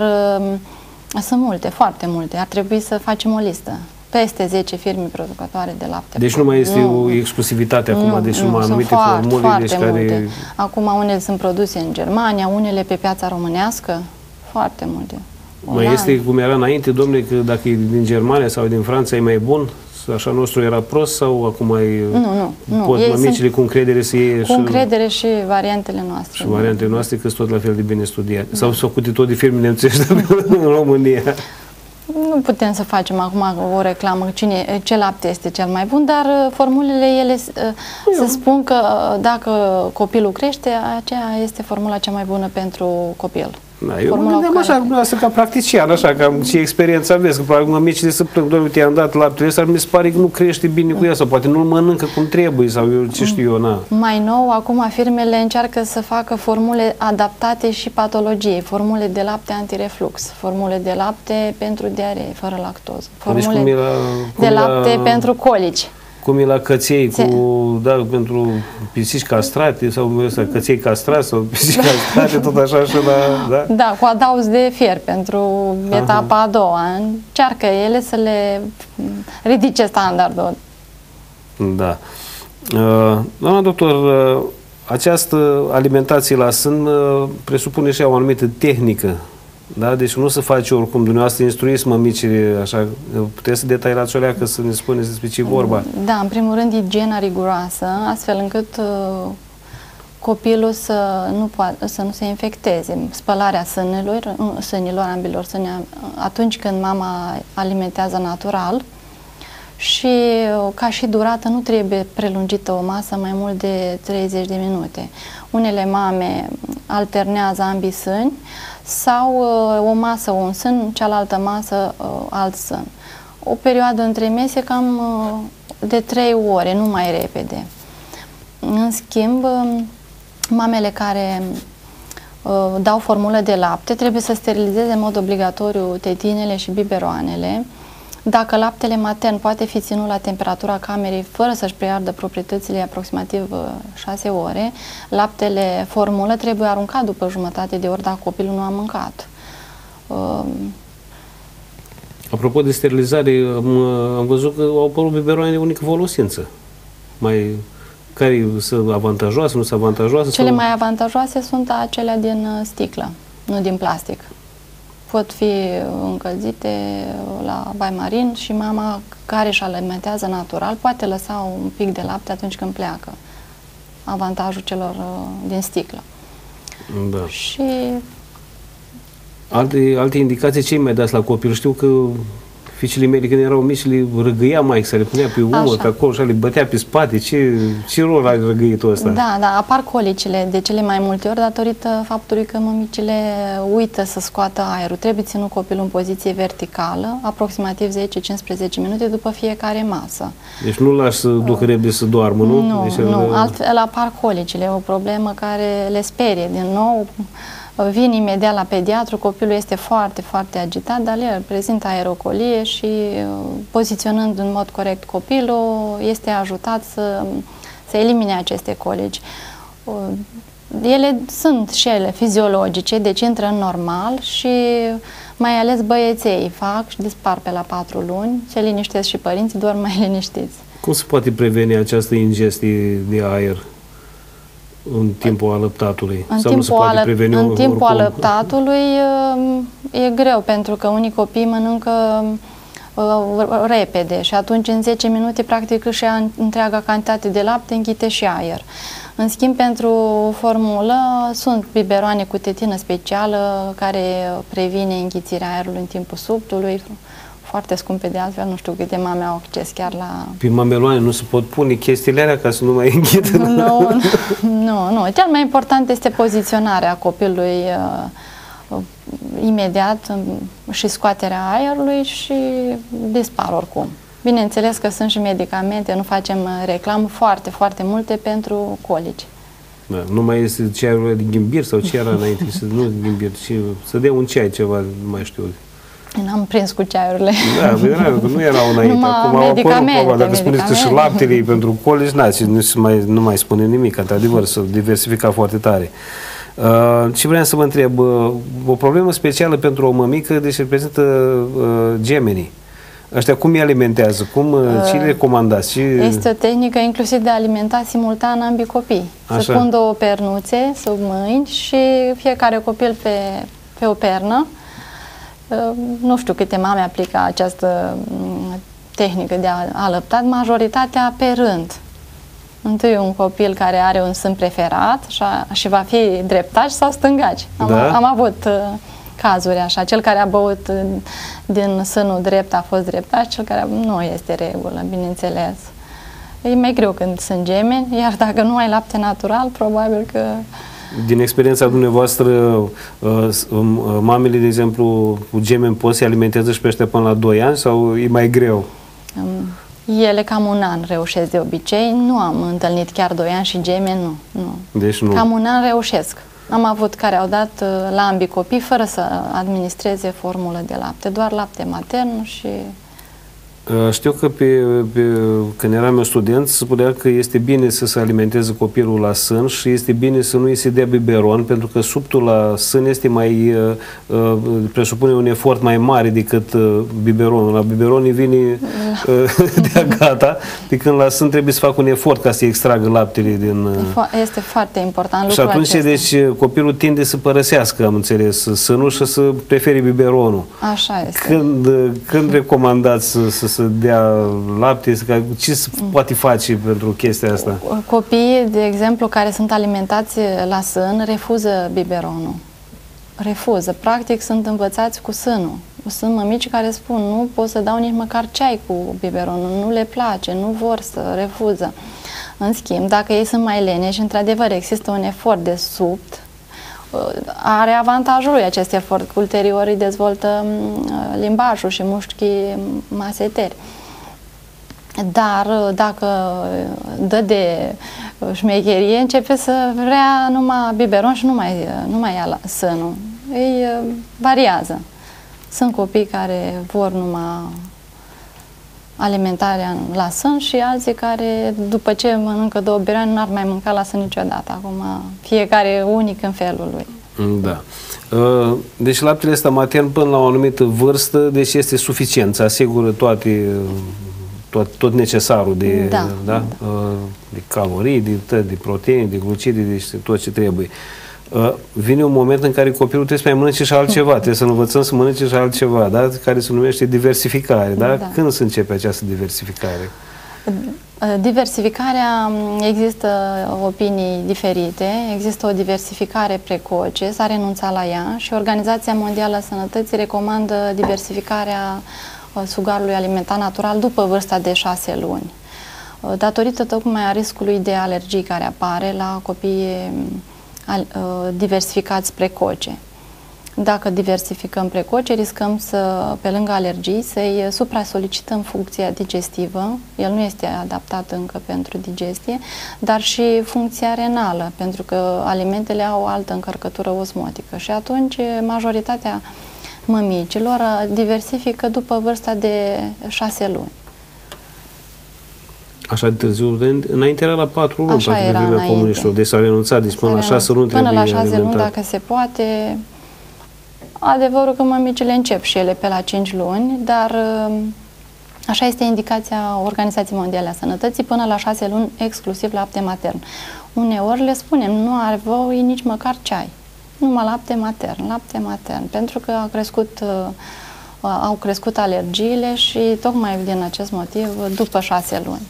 sunt multe, foarte multe. Ar trebui să facem o listă. Peste zece firme producătoare de lapte. Deci nu mai este nu, o exclusivitate acum, nu, deci nu, numai anumite foarte, formule. Foarte deci care... multe. Acum unele sunt produse în Germania, unele pe piața românească, foarte multe. Mai Oland. este cum era înainte, domnule, că dacă e din Germania sau din Franța e mai bun? Așa nostru era prost sau acum e... Nu, nu, nu. Pot mămicile cu încredere să iei... Cu încredere și variantele noastre. Și variantele noastre, că sunt tot la fel de bine studiate. Da. Sau s-au făcut tot de firme nemțești în România. Nu putem să facem acum o reclamă cine, ce lapte este cel mai bun, dar formulele ele se spun că dacă copilul crește, aceea este formula cea mai bună pentru copil. Da, eu mă gândeam așa, dumneavoastră, ca practician, așa, ca ce experiență aveți, că probabil mămicile să plâng, doar uite, i-am dat laptele ăsta, mi se pare că nu crește bine cu ea, sau poate nu-l mănâncă cum trebuie, sau eu ce știu eu, na. Mai nou, acum firmele încearcă să facă formule adaptate și patologiei, formule de lapte antireflux, formule de lapte pentru diaree, fără lactoză, formule deci, cum la, cum de lapte la... pentru colici. Cum e la căței, cu, da, pentru pisici castrate, sau ăsta, căței castrați, sau pisici castrate, tot așa și la... Da, da, cu adauz de fier pentru etapa Aha. a doua. Încearcă ele să le ridice standardul. Da. Uh, doamna doctor, uh, această alimentație la sân uh, presupune și o anumită tehnică. Da? Deci nu se face oricum, dumneavoastră instruiți mămicile, așa, puteți să detailați o leacă, să ne spuneți despre ce vorba. Da, în primul rând igiena riguroasă, astfel încât uh, copilul să nu, poate, să nu se infecteze. Spălarea sânelor, sânilor, ambilor sâni, atunci când mama alimentează natural și uh, ca și durată nu trebuie prelungită o masă mai mult de treizeci de minute. Unele mame alternează ambii sâni sau uh, o masă un sân, cealaltă masă uh, alt sân. O perioadă între mese cam uh, de trei ore, nu mai repede. În schimb, uh, mamele care uh, dau formulă de lapte trebuie să sterilizeze în mod obligatoriu tetinele și biberoanele. Dacă laptele matern poate fi ținut la temperatura camerei fără să-și preardă proprietățile aproximativ șase ore, laptele formulă trebuie aruncat după jumătate de oră dacă copilul nu a mâncat. Uh, Apropo de sterilizare, am, am văzut că au apărut biberoane de unică folosință. Mai, care sunt avantajoase, nu sunt avantajoase? Cele sau... mai avantajoase sunt acelea din sticlă, nu din plastic. Pot fi încălzite la bai marin și mama care își alimentează natural poate lăsa un pic de lapte atunci când pleacă. Avantajul celor din sticlă. Da. Și... Alte, alte indicații ce mai dați la copil? Știu că fiicele mele când erau mici le răgăia mai, să le punea pe umăr, pe acolo și le bătea pe spate. Ce, ce rol are răgăitul ăsta? Da, da, apar colicile de cele mai multe ori datorită faptului că mămicile uită să scoată aerul. Trebuie ținut copilul în poziție verticală, aproximativ zece cincisprezece minute după fiecare masă. Deci nu lași să ducă repede să doarmă, nu? Nu, deci nu, el... altfel apar colicile, o problemă care le sperie din nou. Vin imediat la pediatru, copilul este foarte, foarte agitat, dar el prezintă aerocolie și poziționând în mod corect copilul, este ajutat să, să elimine aceste colici. Ele sunt și ele fiziologice, deci intră în normal și mai ales băieței fac și dispar pe la patru luni, se liniștesc și părinții, doar mai liniștiți. Cum se poate preveni această ingestie de aer în timpul alăptatului? În Sau timpul, nu se poate ală, preveni în timpul oricum? alăptatului e greu, pentru că unii copii mănâncă uh, repede și atunci în zece minute practic își ia întreaga cantitate de lapte, înghite și aer. În schimb, pentru formulă sunt biberoane cu tetină specială care previne înghițirea aerului în timpul suptului, foarte scumpe de altfel, nu știu câte mame au acces chiar la... Pe mameloane nu se pot pune chestiile alea ca să nu mai înghită? Nu, nu, nu, nu. Cel mai important este poziționarea copilului uh, imediat uh, și scoaterea aerului și dispar oricum. Bineînțeles că sunt și medicamente, nu facem reclamă, foarte, foarte multe pentru colici. Da, nu mai este ceaiul de ghimbir sau ce era înainte, să, nu ghimbir, ci să dea un ceai ceva, nu mai știu. N-am prins cu ceaiurile. Da, era, nu erau înainte. Numai acum medicamente, apărut, dacă spuneți că și laptele pentru colici, na, nu, se mai, nu mai spune nimic, într-adevăr, să diversifica foarte tare. Uh, ce vreau să vă întreb, uh, o problemă specială pentru o mămică, deci reprezintă uh, gemenii. Ăștia cum îi alimentează? Cum, uh, ce le recomandați? Ce... Este o tehnică inclusiv de a alimenta simultan ambii copii. Așa. Să pun două pernuțe sub mâini și fiecare copil pe, pe o pernă. Uh, nu știu câte mame aplică această um, tehnică de alăptat, majoritatea pe rând. Întâi un copil care are un sân preferat așa, și va fi dreptaci sau stângaci. Am, da? am avut uh, cazuri așa. Cel care a băut uh, din sânul drept a fost dreptaș, cel care a, nu este regulă, bineînțeles. E mai greu când sunt gemeni, iar dacă nu ai lapte natural, probabil că... Din experiența dumneavoastră, uh, mamele, de exemplu, cu gemeni pot să alimentează și pe ăștia până la doi ani sau e mai greu? Um, Ele cam un an reușesc de obicei, nu am întâlnit chiar doi ani și gemeni, nu, nu. Deci nu. Cam un an reușesc. Am avut care au dat la ambii copii fără să administreze formulă de lapte, doar lapte matern și... Știu că pe, pe, când eram eu student se spunea că este bine să se alimenteze copilul la sân și este bine să nu îi se dea biberon, pentru că suptul la sân este mai, uh, presupune un efort mai mare decât uh, biberonul. La biberon îi vine uh, de-a gata, pe când la sân trebuie să facă un efort ca să extragă laptele din... Uh... Este foarte important lucrul Și atunci, acesta. Deci, copilul tinde să părăsească, am înțeles, sânul și să prefere biberonul. Așa este. Când, când recomandați să, să să dea lapte, ce se poate face pentru chestia asta? Copiii, de exemplu, care sunt alimentați la sân, refuză biberonul. Refuză. Practic sunt învățați cu sânul. Sunt mămici care spun, nu pot să dau nici măcar ceai cu biberonul, nu le place, nu vor să, refuză. În schimb, dacă ei sunt mai leneși, într-adevăr există un efort de subt, are avantajul lui acest efort, ulterior îi dezvoltă limbajul și mușchii maseteri. Dar dacă dă de șmecherie, începe să vrea numai biberon și nu mai, nu mai ia sânul. Ei variază. Sunt copii care vor numai alimentarea la sân și alții care, după ce mănâncă două biberoane, n-ar mai mânca la sân niciodată. Acum, fiecare unic în felul lui. Da. Deci laptele ăsta matern până la o anumită vârstă, deci este suficient, să asigură toate, tot, tot necesarul de, da, da? Da. de calorii, de, de proteine, de glucide, deci tot ce trebuie. Vine un moment în care copilul trebuie să mai mănânce și altceva, trebuie să învățăm să mănânce și altceva, da? Care se numește diversificare. Da? Da. Când se începe această diversificare? Diversificarea, există opinii diferite, există o diversificare precoce, s-a renunțat la ea și Organizația Mondială a Sănătății recomandă diversificarea sugarului alimentar natural după vârsta de șase luni, datorită tocmai a riscului de alergii care apare la copiii diversificați precoce. Dacă diversificăm precoce, riscăm să, pe lângă alergii, să-i supra-solicităm funcția digestivă. El nu este adaptat încă pentru digestie, dar și funcția renală, pentru că alimentele au o altă încărcătură osmotică. Și atunci, majoritatea mămicilor diversifică după vârsta de șase luni. Așa de târziu, înainte era la patru luni, așa era înainte. Deci s-a renunțat, deci până la șase luni trebuie alimentat. Până la șase luni, dacă se poate. Adevărul că mămicile încep și ele pe la cinci luni, dar așa este indicația Organizației Mondiale a Sănătății, până la șase luni, exclusiv lapte matern. Uneori le spunem, nu are voie nici măcar ceai, numai lapte matern, lapte matern, pentru că a crescut au crescut alergiile și tocmai din acest motiv după șase luni.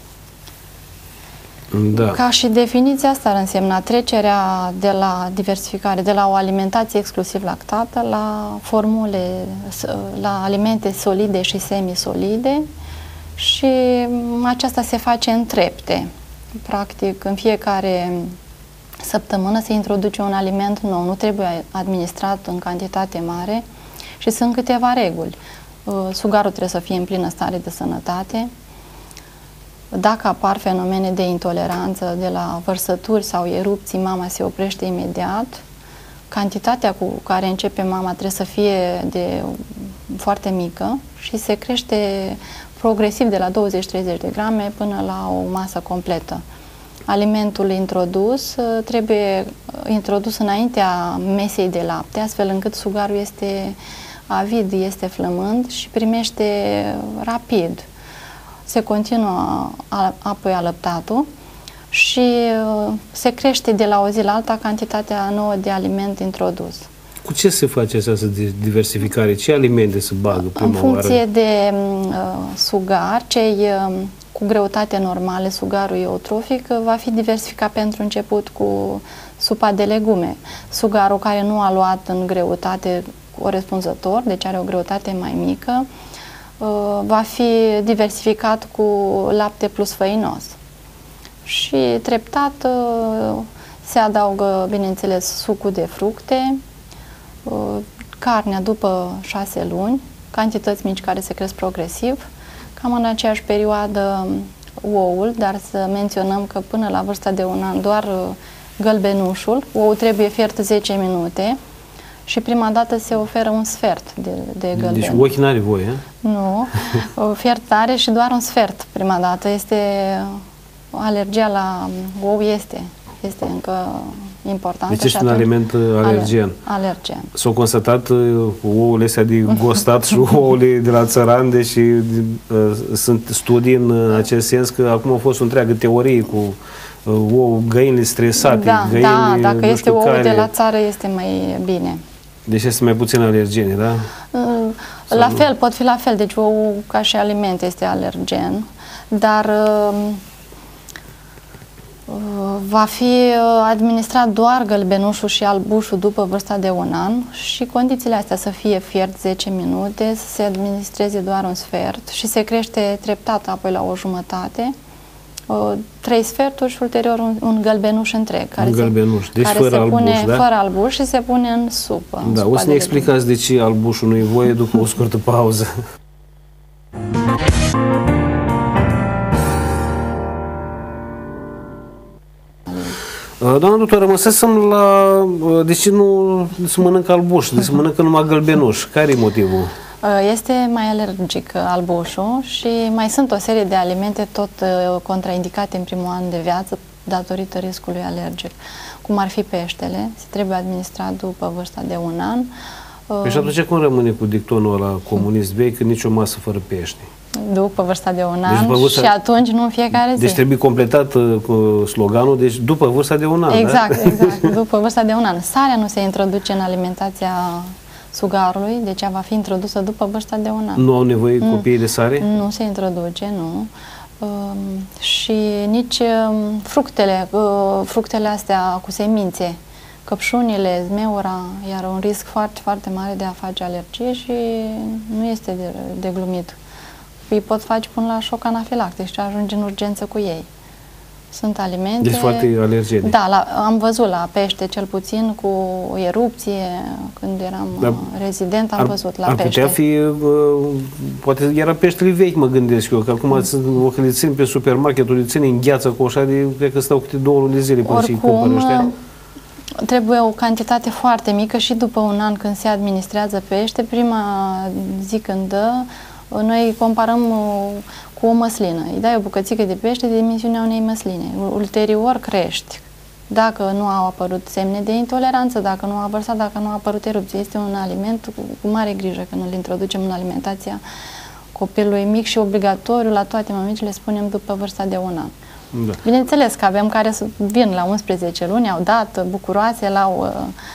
Da. Ca și definiția asta ar însemna trecerea de la diversificare, de la o alimentație exclusiv lactată la formule, la alimente solide și semisolide, și aceasta se face în trepte. Practic, în fiecare săptămână se introduce un aliment nou, nu trebuie administrat în cantitate mare și sunt câteva reguli. Sugarul trebuie să fie în plină stare de sănătate. Dacă apar fenomene de intoleranță de la vărsături sau erupții, mama se oprește imediat. Cantitatea cu care începe mama trebuie să fie de foarte mică și se crește progresiv de la douăzeci treizeci de grame până la o masă completă. Alimentul introdus trebuie introdus înaintea mesei de lapte, astfel încât sugarul este avid, este flămând și primește rapid. Se continuă apoi alăptatul și se crește de la o zi la alta cantitatea nouă de aliment introdus. Cu ce se face această diversificare? Ce alimente se bagă prima În funcție oară? de uh, sugar, cei uh, cu greutate normală, sugarul eutrofic, uh, va fi diversificat pentru început cu supa de legume. Sugarul care nu a luat în greutate corespunzător, deci are o greutate mai mică, uh, va fi diversificat cu lapte plus făinos. Și treptat uh, se adaugă, bineînțeles, sucul de fructe, carnea după șase luni, cantități mici care se cresc progresiv, cam în aceeași perioadă oul, dar să menționăm că până la vârsta de un an doar gălbenușul, oul trebuie fiert zece minute și prima dată se oferă un sfert de, de gălben. Deci ochii n-are voie, he? Nu, fiert are și doar un sfert prima dată. Este alergia la ou, este, este încă importantă. Deci este un aliment alergen. Alergen. S-au constatat ouăle astea de gostat și ouăle de la țăran, deși uh, sunt studii în acest sens, că acum a fost o întreagă teorie cu uh, ou, găinile stresate, da, găinile, da, dacă este ou care... de la țară este mai bine. Deci este mai puțin alergene, da? Uh, la Sau fel, nu? pot fi la fel, deci ou ca și aliment este alergen, dar uh, va fi administrat doar gălbenușul și albușul după vârsta de un an și condițiile astea să fie fiert zece minute, să se administreze doar un sfert și se crește treptat apoi la o jumătate, trei sferturi și ulterior un, un gălbenuș întreg, care, un gălbenuș. Deci care fără se albuș, pune da? fără albuș și se pune în supă. Da, în o să ne explicați de ce albușul nu e voie după o scurtă pauză. Doamna doctor, rămăsesem la de ce nu se mănâncă albuș, de se mănâncă numai gălbenuș. Care e motivul? Este mai alergic albușul și mai sunt o serie de alimente tot contraindicate în primul an de viață datorită riscului alergic, cum ar fi peștele, se trebuie administrat după vârsta de un an. Păi și atunci cum rămâne cu dictonul ăla comunist vechi, că nicio masă fără pește? După vârsta de un an deci vârsta... și atunci nu în fiecare zi. Deci trebuie completat uh, cu sloganul, deci după vârsta de un an, exact, da? Exact, după vârsta de un an. Sarea nu se introduce în alimentația sugarului, deci ea va fi introdusă după vârsta de un an. Nu au nevoie mm. copiii de sare? Nu se introduce, nu. Um, și nici um, fructele, uh, fructele astea cu semințe, căpșunile, zmeura, iar un risc foarte, foarte mare de a face alergie și nu este de, de glumit. Îi pot face până la șoc anafilactic și ajunge în urgență cu ei. Sunt alimente... Deci foarte alergene. Da, la, am văzut la pește cel puțin cu o erupție, când eram Dar rezident, am ar, văzut la ar pește. Ar putea fi, uh, poate era peștele vechi, mă gândesc eu, că acum mm. o că le țin pe supermarketul, le țin în gheață cu așa de, cred că stau câte două luni de zile până și-i cumpără ăștia. Trebuie o cantitate foarte mică și după un an când se administrează pește, prima zi când dă, noi comparăm cu o măslină. Îi dai o bucățică de pește de dimensiunea unei măsline. Ulterior crești. Dacă nu au apărut semne de intoleranță, dacă nu a vărsat, dacă nu a apărut erupție. Este un aliment cu, cu mare grijă când îl introducem în alimentația copilului mic și obligatoriu la toate mămicile spunem după vârsta de un an. Da. Bineînțeles că avem care vin la unsprezece luni, au dat bucuroase, l-au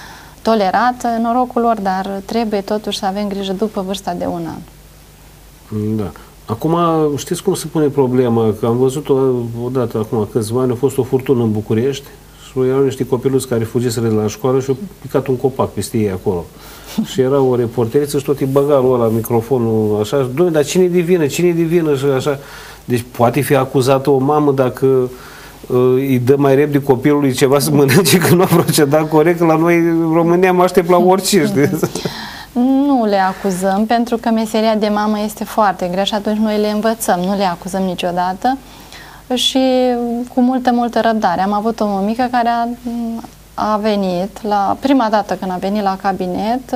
tolerat norocul lor, dar trebuie totuși să avem grijă după vârsta de un an. Da. Acum, știți cum se pune problema? Că am văzut-o odată, acum câțiva ani, a fost o furtună în București și erau niște copiluți care fugiseră de la școală și au picat un copac peste ei acolo. Și era o reporteriță și tot îi băga lui ăla microfonul așa, doamne, dar cine-i de vină, cine-i de vină și așa. Deci poate fi acuzată o mamă dacă uh, îi dă mai repede copilului ceva să mănânce, că nu a procedat corect, că la noi în România mă aștept la orice, știți? Nu le acuzăm, pentru că meseria de mamă este foarte grea și atunci noi le învățăm, nu le acuzăm niciodată și cu multă, multă răbdare. Am avut o mămică care a, a venit, la prima dată când a venit la cabinet,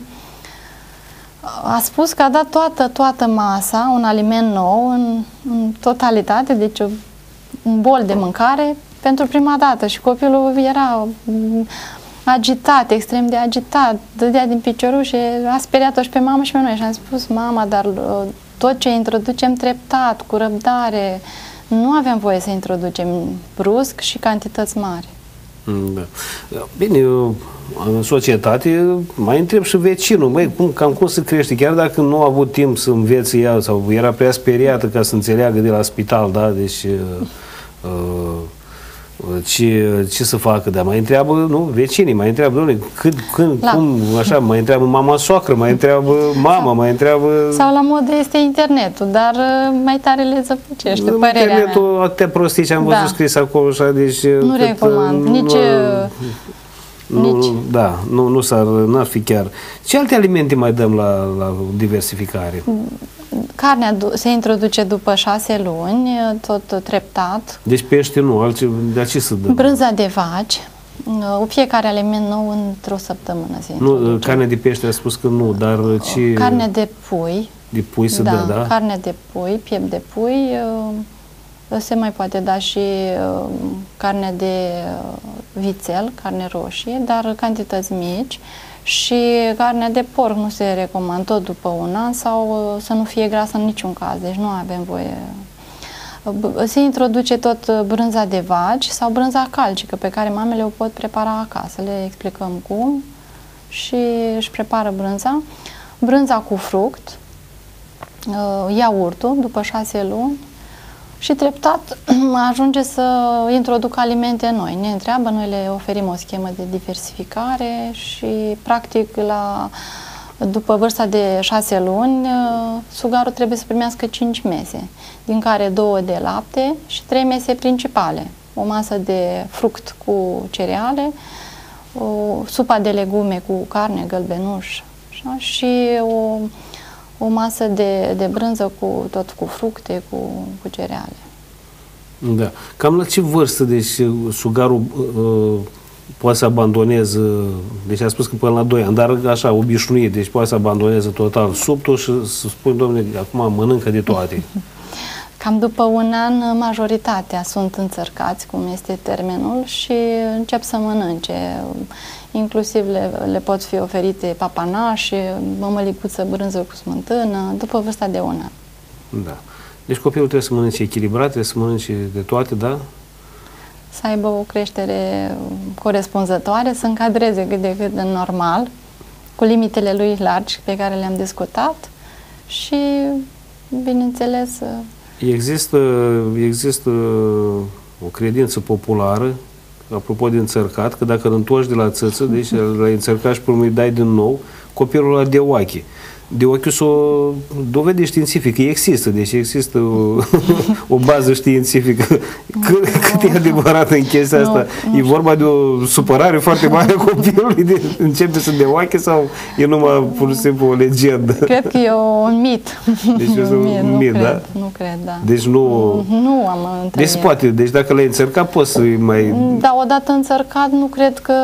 a spus că a dat toată, toată masa, un aliment nou, în, în totalitate, deci un bol de mâncare pentru prima dată și copilul era agitat, extrem de agitat, dădea din piciorușe, a speriat-o și pe mamă și pe noi și am spus, mama, dar tot ce introducem treptat, cu răbdare, nu aveam voie să introducem brusc și cantități mari. Da. Bine, în societate mai întreb și vecinul, băi, cum, cam cum se crește, chiar dacă nu a avut timp să învețe ea sau era prea speriată ca să înțeleagă de la spital, da, deci uh, ce, ce să facă, dar mai întreabă, nu, vecinii, mai întreabă, doamne, cât, când, la. cum, așa, mai întreabă mama soacră, mai întreabă mama, sau, mai întreabă... Sau la modă este internetul, dar mai tare le zăpăcește, părerea internetul, mea. atâtea prostii ce am văzut da. scris acolo, așa, deci... Nu cât, recomand, nici... Nu, nici... Da, nu, nu s-ar, n-ar fi chiar. Ce alte alimente mai dăm la, la diversificare? Carnea se introduce după șase luni, tot treptat. Deci pește nu, altceva, de ce să dăm? Brânza de vaci, fiecare aliment nou într-o săptămână se introduce. Nu, carnea de pește a spus că nu, dar ce... Carnea de pui. De pui se da, dă, da? Carnea de pui, piept de pui, se mai poate da și carne de vițel, carne roșie, dar cantități mici. Și carnea de porc nu se recomand tot după un an sau să nu fie grasă în niciun caz, deci nu avem voie. Se introduce tot brânza de vaci sau brânza calcică pe care mamele o pot prepara acasă. Le explicăm cum și își prepară brânza. Brânza cu fruct, iaurtul după șase luni și treptat ajunge să introducă alimente noi. Ne întreabă, noi le oferim o schemă de diversificare și practic la, după vârsta de șase luni sugarul trebuie să primească cinci mese, din care două de lapte și trei mese principale. O masă de fruct cu cereale, o supa de legume cu carne, gălbenuș așa, și o o masă de, de brânză cu tot cu fructe, cu, cu cereale. Da. Cam la ce vârstă, deci, sugarul uh, poate să abandoneze, deci a spus că până la doi ani, dar așa, obișnuit, deci poate să abandoneze total subtul și să spui, domnule, acum mănâncă de toate. Cam după un an, majoritatea sunt înțărcați, cum este termenul, și încep să mănânce. Inclusiv le, le pot fi oferite papanașe, mămălicuță, brânză cu smântână, după vârsta de un an. Da. Deci copilul trebuie să mănânce echilibrat, trebuie să mănânce de toate, da? Să aibă o creștere corespunzătoare, să încadreze cât de cât în normal, cu limitele lui largi pe care le-am discutat și, bineînțeles... Există, există o credință populară, apropo de înțărcat, că dacă îl întorci de la țăță, deci l-ai înțărcat și pe urmă îi dai din nou, copilul ăla de oache. De ochiul s-o dovede științifică, există, deci există o, o bază științifică. Cât, cât e adevărat în chestia asta? Nu, e vorba de o supărare foarte mare a copilului, de, începe să de oache sau e numai pur și simplu o legendă? Cred că e un mit. Deci e un mit, nu mit cred, da? Nu cred, da. Deci nu... Nu am întâlnit. Deci poate, deci dacă l-ai înțărcat, poți să-i mai... Da, odată înțărcat, nu cred că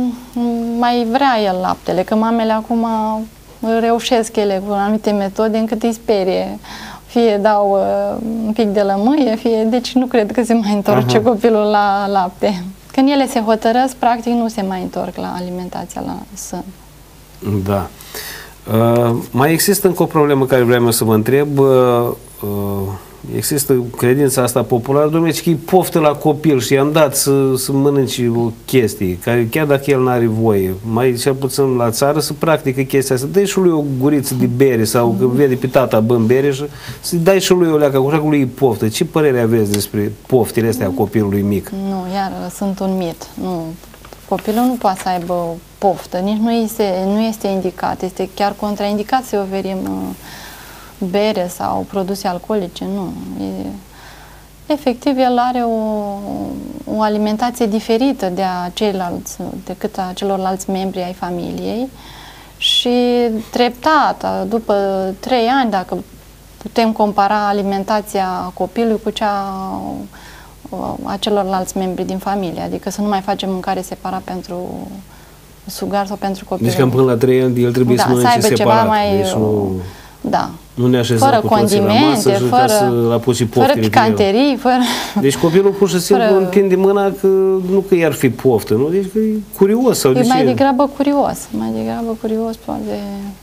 mai vrea el laptele, că mamele acum reușesc ele cu anumite metode încât îi sperie. Fie dau uh, un pic de lămâie, fie... Deci nu cred că se mai întorce Aha. copilul la lapte. Când ele se hotărăsc, practic nu se mai întorc la alimentația la sân. Da. Uh, mai există încă o problemă care vreau să vă întreb. Uh, uh, există credința asta populară, domnule, că e poftă la copil și i-am dat să, să mănânce o chestie, care chiar dacă el n-are voie, mai cel puțin la țară, să practică chestia asta. Dă-i și lui o guriță de bere sau că vede pe tata bând bere și să-i dai și lui o leacă, așa că lui e poftă. Ce părere aveți despre poftile astea a copilului mic? Nu, iar sunt un mit. Nu. Copilul nu poate să aibă poftă, nici nu este, nu este indicat, este chiar contraindicat să oferim bere sau produse alcoolice, nu. E, efectiv, el are o, o alimentație diferită de a ceilalți, decât a celorlalți membri ai familiei și treptat, după trei ani, dacă putem compara alimentația copilului cu cea a celorlalți membri din familie, adică să nu mai facem mâncare separat pentru sugar sau pentru copil. Deci cam până la trei ani el trebuie da, să mănânce separat. Ceva mai, deci nu, da. nu ne așezăm fără cu toții la masă și fără, să și fără picanterii, fără... Deci copilul pur și simplu fără... întinde mâna că nu că i-ar fi poftă, nu? Deci că e curios sau e de mai ce? degrabă curios, mai degrabă curios poate...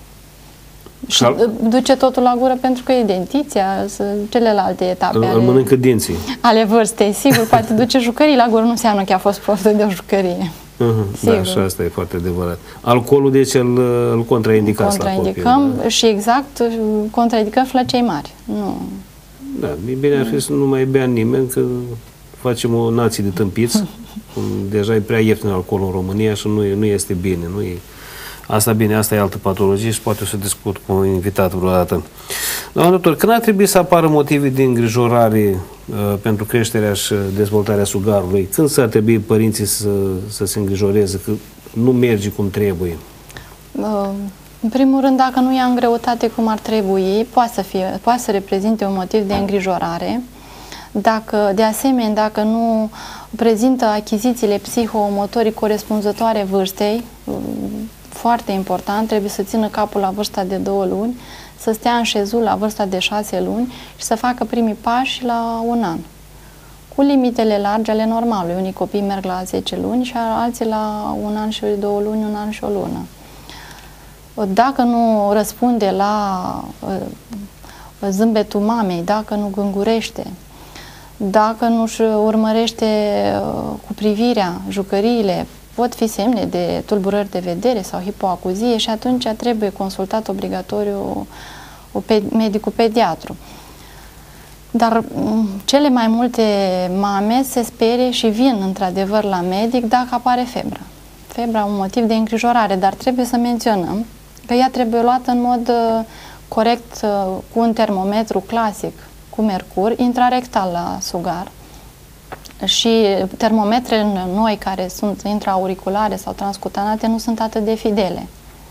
Și Al... duce totul la gură pentru că e dentiția, celelalte etape îl, ale, îl mănâncă dinții. Ale vârstei, sigur, poate duce jucării la gură, nu înseamnă că a fost poftă de o jucărie. Uh-huh, da, și asta e foarte adevărat. Alcoolul, deci, îl, îl contraindicați la copil. Contraindicăm și exact, contraindicăm și la cei mari. Nu. Da, e bine ar fi să nu mai bea nimeni, că facem o nație de tâmpiți. Deja e prea ieftin alcoolul în România și nu, e, nu este bine, nu e... Asta bine, asta e altă patologie și poate o să discut cu un invitat vreodată. Doamne doctor, când ar trebui să apară motive de îngrijorare uh, pentru creșterea și dezvoltarea sugarului? Când s-ar trebui părinții să, să se îngrijoreze că nu merge cum trebuie? Uh, în primul rând, dacă nu ia în greutate cum ar trebui, poate să, fie, poate să reprezinte un motiv de îngrijorare. Dacă, de asemenea, dacă nu prezintă achizițiile psihomotorii corespunzătoare vârstei, foarte important, trebuie să țină capul la vârsta de două luni, să stea în șezul la vârsta de șase luni și să facă primii pași la un an. Cu limitele largi ale normalului. Unii copii merg la zece luni și alții la un an și două luni, un an și o lună. Dacă nu răspunde la zâmbetul mamei, dacă nu gângurește, dacă nu-și urmărește cu privirea jucăriile, pot fi semne de tulburări de vedere sau hipoacuzie și atunci trebuie consultat obligatoriu medicul pediatru. Dar cele mai multe mame se sperie și vin într-adevăr la medic dacă apare febra. Febra e un motiv de îngrijorare, dar trebuie să menționăm că ea trebuie luată în mod corect cu un termometru clasic cu mercur intrarectal la sugar. Și termometrele noi care sunt intraauriculare sau transcutanate nu sunt atât de fidele.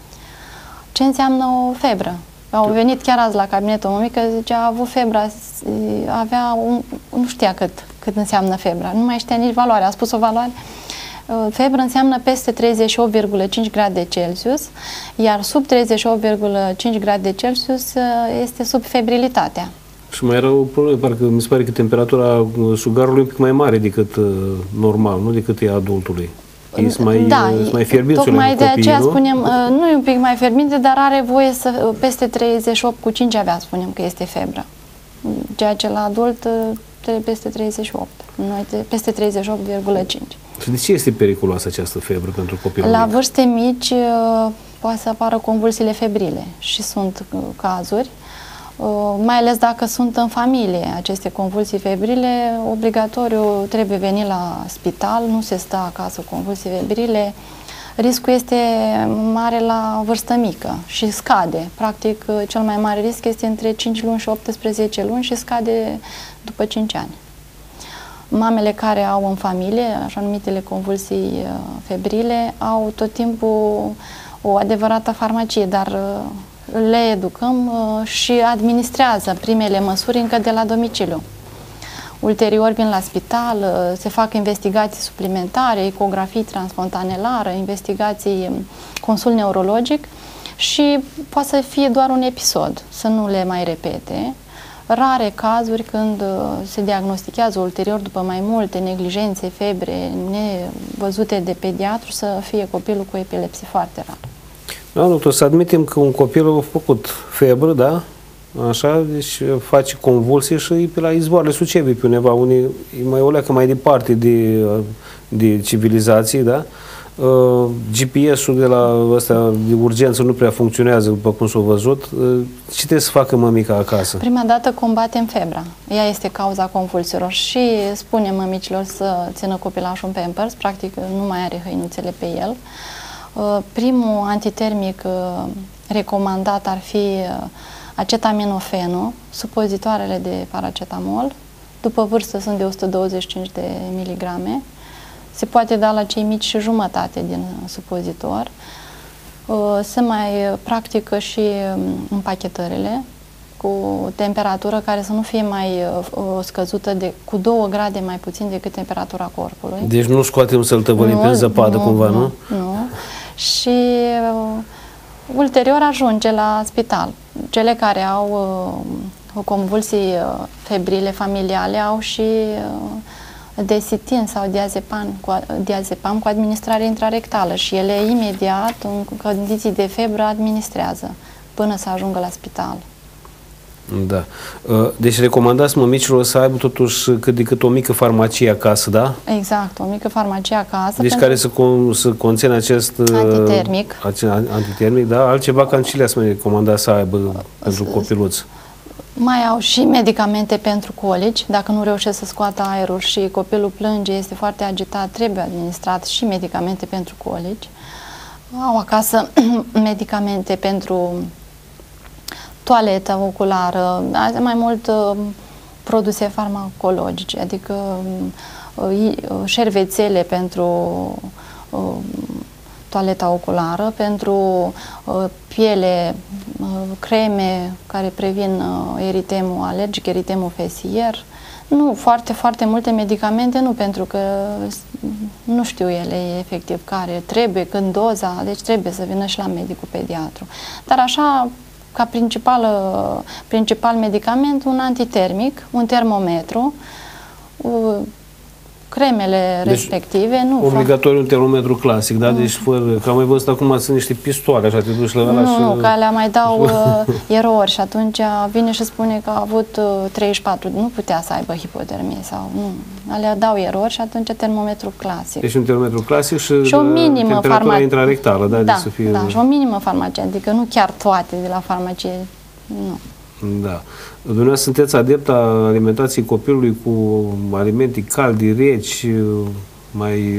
Ce înseamnă o febră? Au venit chiar azi la cabinetul meu că zicea, a avut febra, avea un, nu știa cât, cât înseamnă febra, nu mai știa nici valoarea, a spus o valoare. Febră înseamnă peste treizeci și opt virgulă cinci grade Celsius, iar sub treizeci și opt virgulă cinci grade Celsius este sub febrilitatea. Și mai era o problemă, parcă mi se pare că temperatura sugarului e un pic mai mare decât uh, normal, nu decât e adultului. E mai, da, uh, mai fierbinte. Tocmai de aceea nu? spunem, uh, nu e un pic mai fierbinte, dar are voie să, uh, peste treizeci și opt cu cinci avea, spunem că este febră. Ceea ce la adult uh, trebuie peste treizeci și opt, noi te, peste treizeci și opt virgulă cinci. Și de ce este periculoasă această febră pentru copilul La mic? vârste mici uh, poate să apară convulsiile febrile și sunt uh, cazuri. Uh, mai ales dacă sunt în familie aceste convulsii febrile, obligatoriu trebuie veni la spital, nu se stă acasă cu convulsii febrile. Riscul este mare la vârstă mică și scade. Practic, cel mai mare risc este între cinci luni și optsprezece luni și scade după cinci ani. Mamele care au în familie, așa numitele convulsii febrile, au tot timpul o adevărată farmacie, dar le educăm și administrează primele măsuri încă de la domiciliu. Ulterior vin la spital, se fac investigații suplimentare, ecografii transfontanelară, investigații, consult neurologic și poate să fie doar un episod, să nu le mai repete. Rare cazuri când se diagnostichează ulterior, după mai multe neglijențe, febre nevăzute de pediatru, să fie copilul cu epilepsie foarte rar. Da, doctor, să admitem că un copil a făcut febră, da? așa, deci face convulsii și e pe la izvoarele Suceavei, pe undeva, unii e mai o leacă mai departe de, de civilizații, da? Uh, G P S-ul de la ăsta de urgență nu prea funcționează, după cum s-a văzut. Uh, ce trebuie să facă mămica acasă? Prima dată combatem febra. Ea este cauza convulsiilor și spunem mămicilor să țină copilașul în Pampers, practic nu mai are hăinuțele pe el. Uh, primul antitermic uh, recomandat ar fi uh, acetaminofenul, supozitoarele de paracetamol. După vârstă sunt de o sută douăzeci și cinci de miligrame. Se poate da la cei mici și jumătate din supozitor. Se mai practică și împachetările cu temperatură care să nu fie mai scăzută de, cu două grade mai puțin decât temperatura corpului. Deci nu scoatem să-l tăvălim pe zăpadă nu, cumva, nu? Nu, nu. Și uh, ulterior ajunge la spital. Cele care au uh, convulsii uh, febrile familiale au și uh, Desitin sau diazepam cu, diazepam cu administrare intrarectală și ele imediat, în condiții de febră, administrează până să ajungă la spital. Da. Deci recomandați mămicilor să aibă totuși cât de cât o mică farmacie acasă, da? Exact, o mică farmacie acasă. Deci care să, con să conțină acest antitermic. antitermic, da? Altceva ca în ce le-ați recomandat să aibă pentru copiluț? Mai au și medicamente pentru colici. Dacă nu reușesc să scoată aerul și copilul plânge, este foarte agitat, trebuie administrat și medicamente pentru colici. Au acasă medicamente pentru toaletă oculară, mai mult uh, produse farmacologice, adică uh, șervețele pentru uh, toaleta oculară, pentru uh, piele, uh, creme care previn uh, eritemul alergic, eritemul fesier. Nu, foarte, foarte multe medicamente, nu, pentru că nu știu ele efectiv care trebuie, când doza, deci trebuie să vină și la medicul pediatru. Dar așa, ca principal, principal medicament, un antitermic, un termometru, uh, cremele deci, respective. Nu, obligatoriu un termometru clasic, da? Mm. Deci fără, că am mai văzut acum sunt niște pistoale, așa te duci la ăla nu, și... Nu, că alea mai dau uh, erori și atunci vine și spune că a avut uh, treizeci și patru, nu putea să aibă hipotermie sau nu. Alea dau erori și atunci termometru clasic. Deci un termometru clasic și, și o minimă temperatura farmacie intrarectală, da? Da, de să fie... da, și o minimă farmacie, adică nu chiar toate de la farmacie, nu. Da. Dumneavoastră sunteți adept a alimentației copilului cu alimente calde, reci, mai...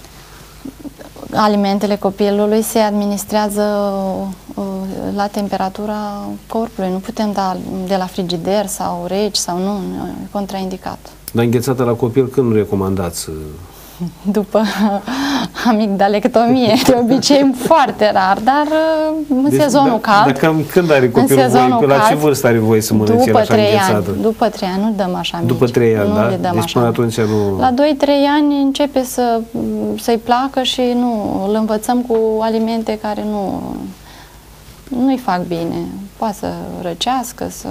Alimentele copilului se administrează uh, la temperatura corpului. Nu putem da de la frigider sau reci sau nu, e contraindicat. Dar înghețată la copil când nu recomandați? După amigdalectomie, de obicei foarte rar, dar în deci, sezonul da, cald. Dar cam când are copilul voie, pe la ce vârstă are voie să mănânce el așa înghețată? Ani, după trei ani, nu dăm așa mici. După trei ani, nu da? Le dăm deci așa până atunci nu... La doi trei ani începe să, să-i placă și nu, îl învățăm cu alimente care nu nu-i fac bine. Poate să răcească, să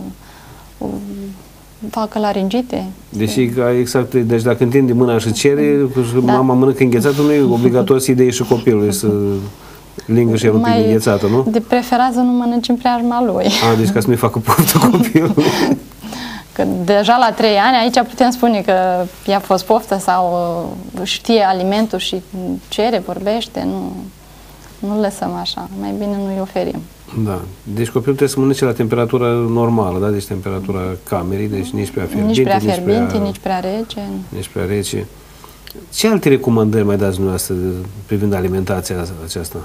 facă laringite. Deși, exact, deci dacă întinde mâna și cere, da. Mama mănâncă înghețată, nu e obligatoriu să-i dea și copilului să lingă și el un pic înghețată, nu? De preferat să nu mănânci în preajma lui. A, deci ca să nu-i facă poftă copilul. Că deja la trei ani, aici putem spune că i-a fost poftă sau știe alimentul și cere, vorbește, nu, nu lăsăm așa, mai bine nu-i oferim. Da. Deci copilul trebuie să mănânce la temperatura normală, da? Deci temperatura camerei, deci nici prea fierbinte, nici prea fierbinte, nici prea, nici prea rece. Nici prea rece. Ce alte recomandări mai dați dumneavoastră privind alimentația aceasta?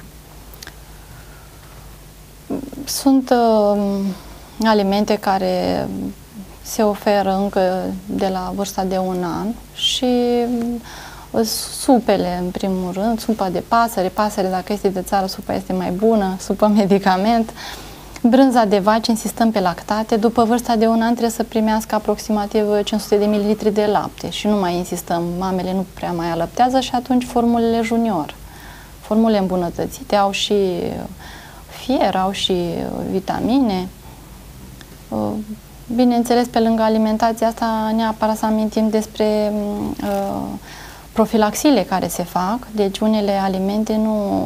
Sunt uh, alimente care se oferă încă de la vârsta de un an și uh, supele, în primul rând, supa de pasăre, pasăre dacă este de țară, supa este mai bună, supă medicament, brânza de vaci, insistăm pe lactate, după vârsta de un an trebuie să primească aproximativ cinci sute de mililitri de lapte și nu mai insistăm, mamele nu prea mai alăptează și atunci formulele junior. Formule îmbunătățite au și fier, au și vitamine. Bineînțeles, pe lângă alimentația asta, neapărat să amintim despre uh, profilaxiile care se fac. Deci unele alimente nu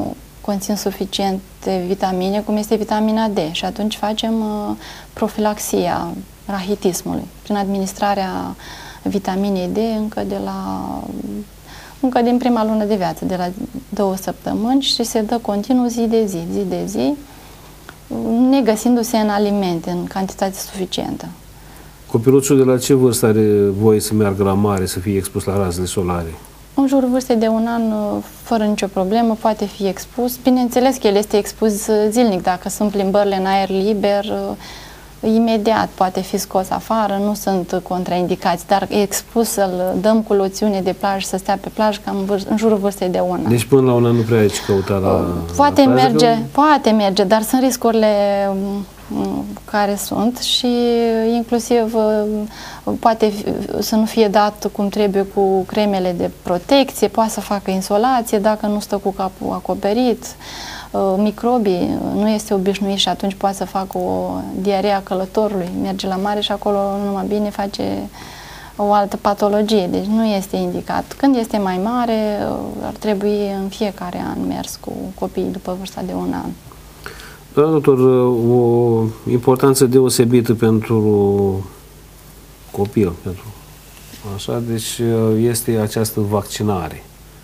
conțin suficiente vitamine, cum este vitamina D. Și atunci facem uh, profilaxia rahitismului prin administrarea vitaminei D încă de la încă din prima lună de viață, de la două săptămâni, și se dă continuu zi de zi, zi de zi, negăsindu-se în alimente în cantitate suficientă. Copiluțul de la ce vârstă are voie să meargă la mare, să fie expus la razele solare? În jurul vârstei de un an, fără nicio problemă, poate fi expus. Bineînțeles că el este expus zilnic. Dacă sunt plimbările în aer liber, imediat poate fi scos afară, nu sunt contraindicați, dar e expus să-l dăm cu loțiune de plajă, să stea pe plajă cam în jurul vârstei de un an. Deci până la un an nu prea ai ce căuta la Poate la plajă, merge, că... poate merge, dar sunt riscurile care sunt și inclusiv poate să nu fie dat cum trebuie cu cremele de protecție, poate să facă insolație dacă nu stă cu capul acoperit, microbii, nu este obișnuit și atunci poate să facă o diaree a călătorului, merge la mare și acolo nu numai bine face o altă patologie, deci nu este indicat. Când este mai mare, ar trebui în fiecare an mers cu copiii după vârsta de un an. Da, doctor, o importanță deosebită pentru copil, pentru așa, deci este această vaccinare.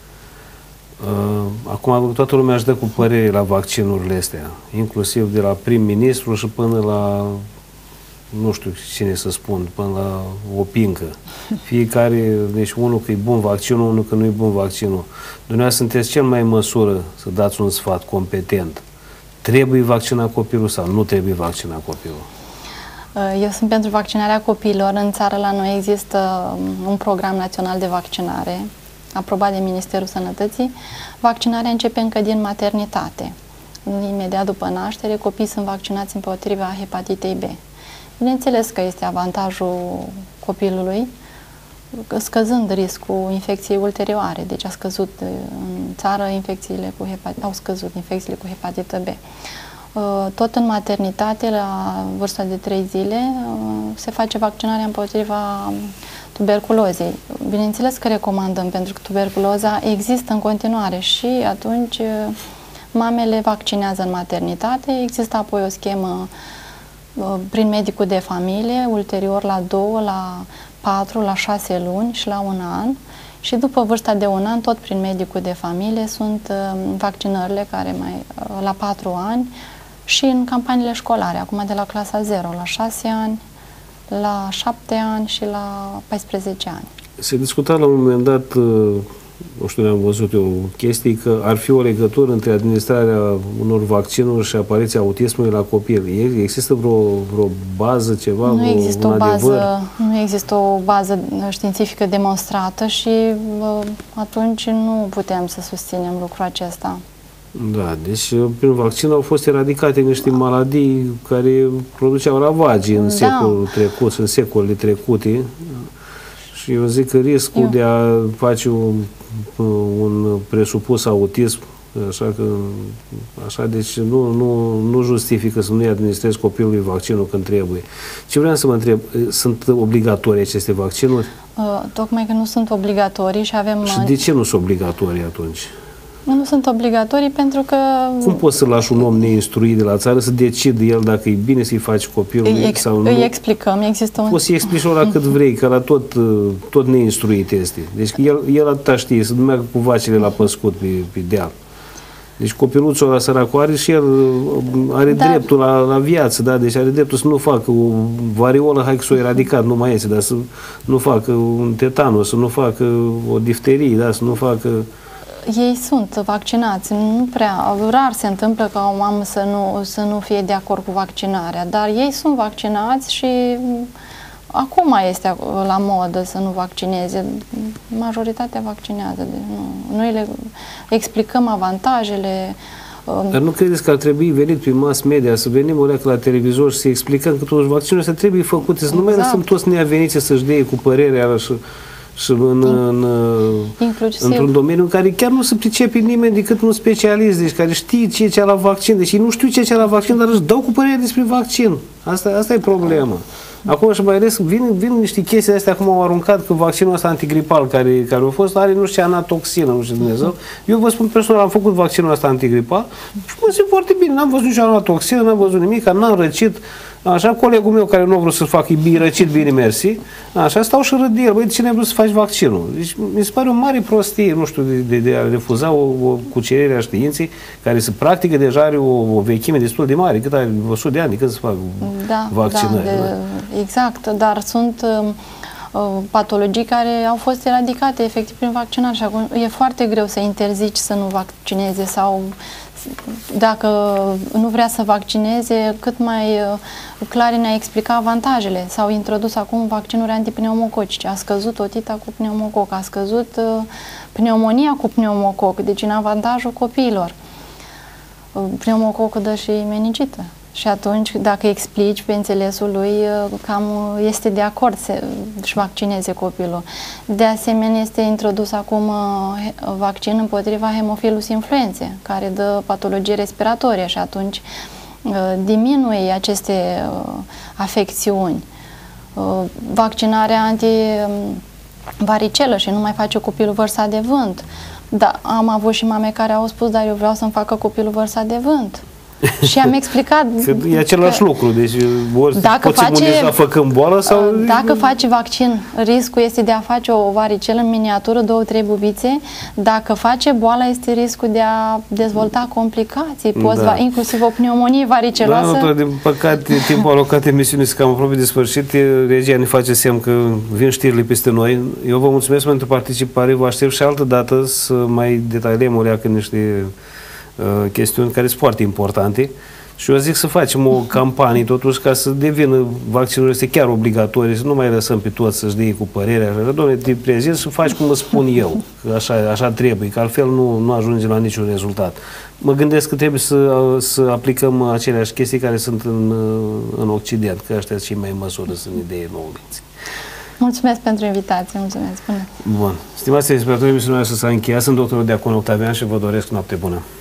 Acum toată lumea își dă cu părere la vaccinurile astea, inclusiv de la prim-ministru și până la, nu știu cine să spun, până la o pincă. Fiecare, deci unul că e bun vaccinul, unul că nu e bun vaccinul. Dumneavoastră sunteți cel mai în măsură să dați un sfat competent. Trebuie vaccinat copilul sau nu trebuie vaccinat copilul? Eu sunt pentru vaccinarea copiilor. În țară la noi există un program național de vaccinare aprobat de Ministerul Sănătății. Vaccinarea începe încă din maternitate. Imediat după naștere, copiii sunt vaccinați împotriva hepatitei B. Bineînțeles că este avantajul copilului, scăzând riscul infecției ulterioare. Deci a scăzut în țară infecțiile cu hepat- au scăzut infecțiile cu hepatită B. Tot în maternitate, la vârsta de trei zile, se face vaccinarea împotriva tuberculozei. Bineînțeles că recomandăm, pentru că tuberculoza există în continuare și atunci mamele vaccinează în maternitate. Există apoi o schemă prin medicul de familie, ulterior la două, la patru, la șase luni și la un an. Și după vârsta de un an, tot prin medicul de familie, sunt vaccinările care mai la patru ani și în campaniile școlare, acum de la clasa zero, la șase ani, la șapte ani și la paisprezece ani. Se discuta la un moment dat, nu știu, am văzut eu chestii, că ar fi o legătură între administrarea unor vaccinuri și apariția autismului la copil. Există vreo, vreo bază, ceva, nu vreo, există un o bază, adevăr? Nu există o bază științifică demonstrată și atunci nu putem să susținem lucrul acesta. Da, deci prin vaccin au fost eradicate niște maladii care produceau ravagii în da. secolul trecut, în secolele trecute. Și eu zic că riscul eu. de a face un, un presupus autism, așa că, așa, deci nu, nu, nu justifică să nu-i administrezi copilului vaccinul când trebuie. Ce vreau să mă întreb, sunt obligatorii aceste vaccinuri? Uh, tocmai că nu sunt obligatorii și avem... Și de ce nu sunt obligatorii atunci? Nu sunt obligatorii pentru că... Cum poți să lași un om neinstruit de la țară să decide el dacă e bine să-i faci copilul ex sau nu? Îi explicăm, există un... Poți să-i explici ora cât vrei, că la tot, tot neinstruit este. Deci el, el atâta știe, să nu meargă cu vacile la păscut pe, pe deal. Deci copiluțul ăla săracu are și el are da. dreptul la, la viață, da? Deci are dreptul să nu facă o variolă, hai că s-o eradicat, nu mai este, dar să nu facă un tetanus, să nu facă o difterie, da? Să nu facă... Ei sunt vaccinați, nu prea, rar se întâmplă ca o mamă să nu, să nu fie de acord cu vaccinarea, dar ei sunt vaccinați și acum este la modă să nu vaccineze. Majoritatea vaccinează. Nu. Noi le explicăm avantajele. Dar nu credeți că ar trebui venit prin mass media, să venim o leacă la televizor și să explicăm că totuși vaccinurile astea trebuie făcute, să exact. nu mai lăsăm toți neaveniți să-și dea cu părerea și... și în, în, într-un domeniu în care chiar nu se pricepe nimeni decât un specialist, deci care știe ce e cea la vaccin, deci ei nu știu ce e cea la vaccin, dar își dau cu părerea despre vaccin. Asta, asta e problema. Acum și mai ales vin, vin niște chestii astea, acum au aruncat că vaccinul ăsta antigripal care, care a fost are nu știu ce anatoxină, nu știu Dumnezeu. Eu vă spun personal, am făcut vaccinul ăsta antigripal și mă simt foarte bine, n-am văzut nicio anatoxină, n-am văzut nimic, n-am răcit. Așa, colegul meu care nu a vrut să fac bine răcit, bine mersi, așa, stau și râd de el, băi, de cine ai vrut să faci vaccinul? Deci mi se pare o mare prostie, nu știu, de, de, de a refuza o, o cucerire a științei, care se practică deja, are o, o vechime destul de mare, cât are o sută de ani, cât să fac da, vaccinări. Da, de, exact, dar sunt uh, patologii care au fost eradicate efectiv prin vaccinare și acum e foarte greu să interzici să nu vaccineze sau dacă nu vrea să vaccineze, cât mai clar ne-a explicat avantajele. S-au introdus acum vaccinuri antipneumococice, a scăzut otita cu pneumococ, a scăzut uh, pneumonia cu pneumococ, deci în avantajul copiilor. Uh, pneumococul dă și meningită. Și atunci, dacă explici pe înțelesul lui, cam este de acord să-și vaccineze copilul. De asemenea, este introdus acum vaccin împotriva Haemophilus influenzae, care dă patologie respiratorie și atunci diminui aceste afecțiuni. Vaccinarea antivaricelă și nu mai face copilul vărsat de vânt. Da, am avut și mame care au spus, dar eu vreau să-mi facă copilul vărsat de vânt. Și am explicat e același că, lucru, deci ori dacă poți imuniza făcând boală sau... Dacă faci vaccin, riscul este de a face o varicelă în miniatură, două, trei bubițe. Dacă face boala, este riscul de a dezvolta complicații, poți da. inclusiv o pneumonie variceloasă. Da, din păcate, timpul alocat emisiunii se cam apropie de sfârșit, regia ne face semn că vin știrile peste noi. Eu vă mulțumesc pentru participare, vă aștept și altă dată să mai detaliem o leacă niște chestiuni care sunt foarte importante și eu zic să facem o campanie totuși ca să devină vaccinurile astea chiar obligatorii, să nu mai lăsăm pe toți să-și dea cu părerea, așa, doamne, te prezinți și faci cum îți spun eu, că așa, așa trebuie, că altfel nu, nu ajunge la niciun rezultat. Mă gândesc că trebuie să, să aplicăm aceleași chestii care sunt în, în Occident, că ăștia și mai în măsură să ne dea nouă lecții. Mulțumesc pentru invitație, mulțumesc. Bun. Bun. Stimați telespectatori, emisiunea să s-a încheiat. Sunt doctorul Deacon Octavian și vă doresc noapte bună.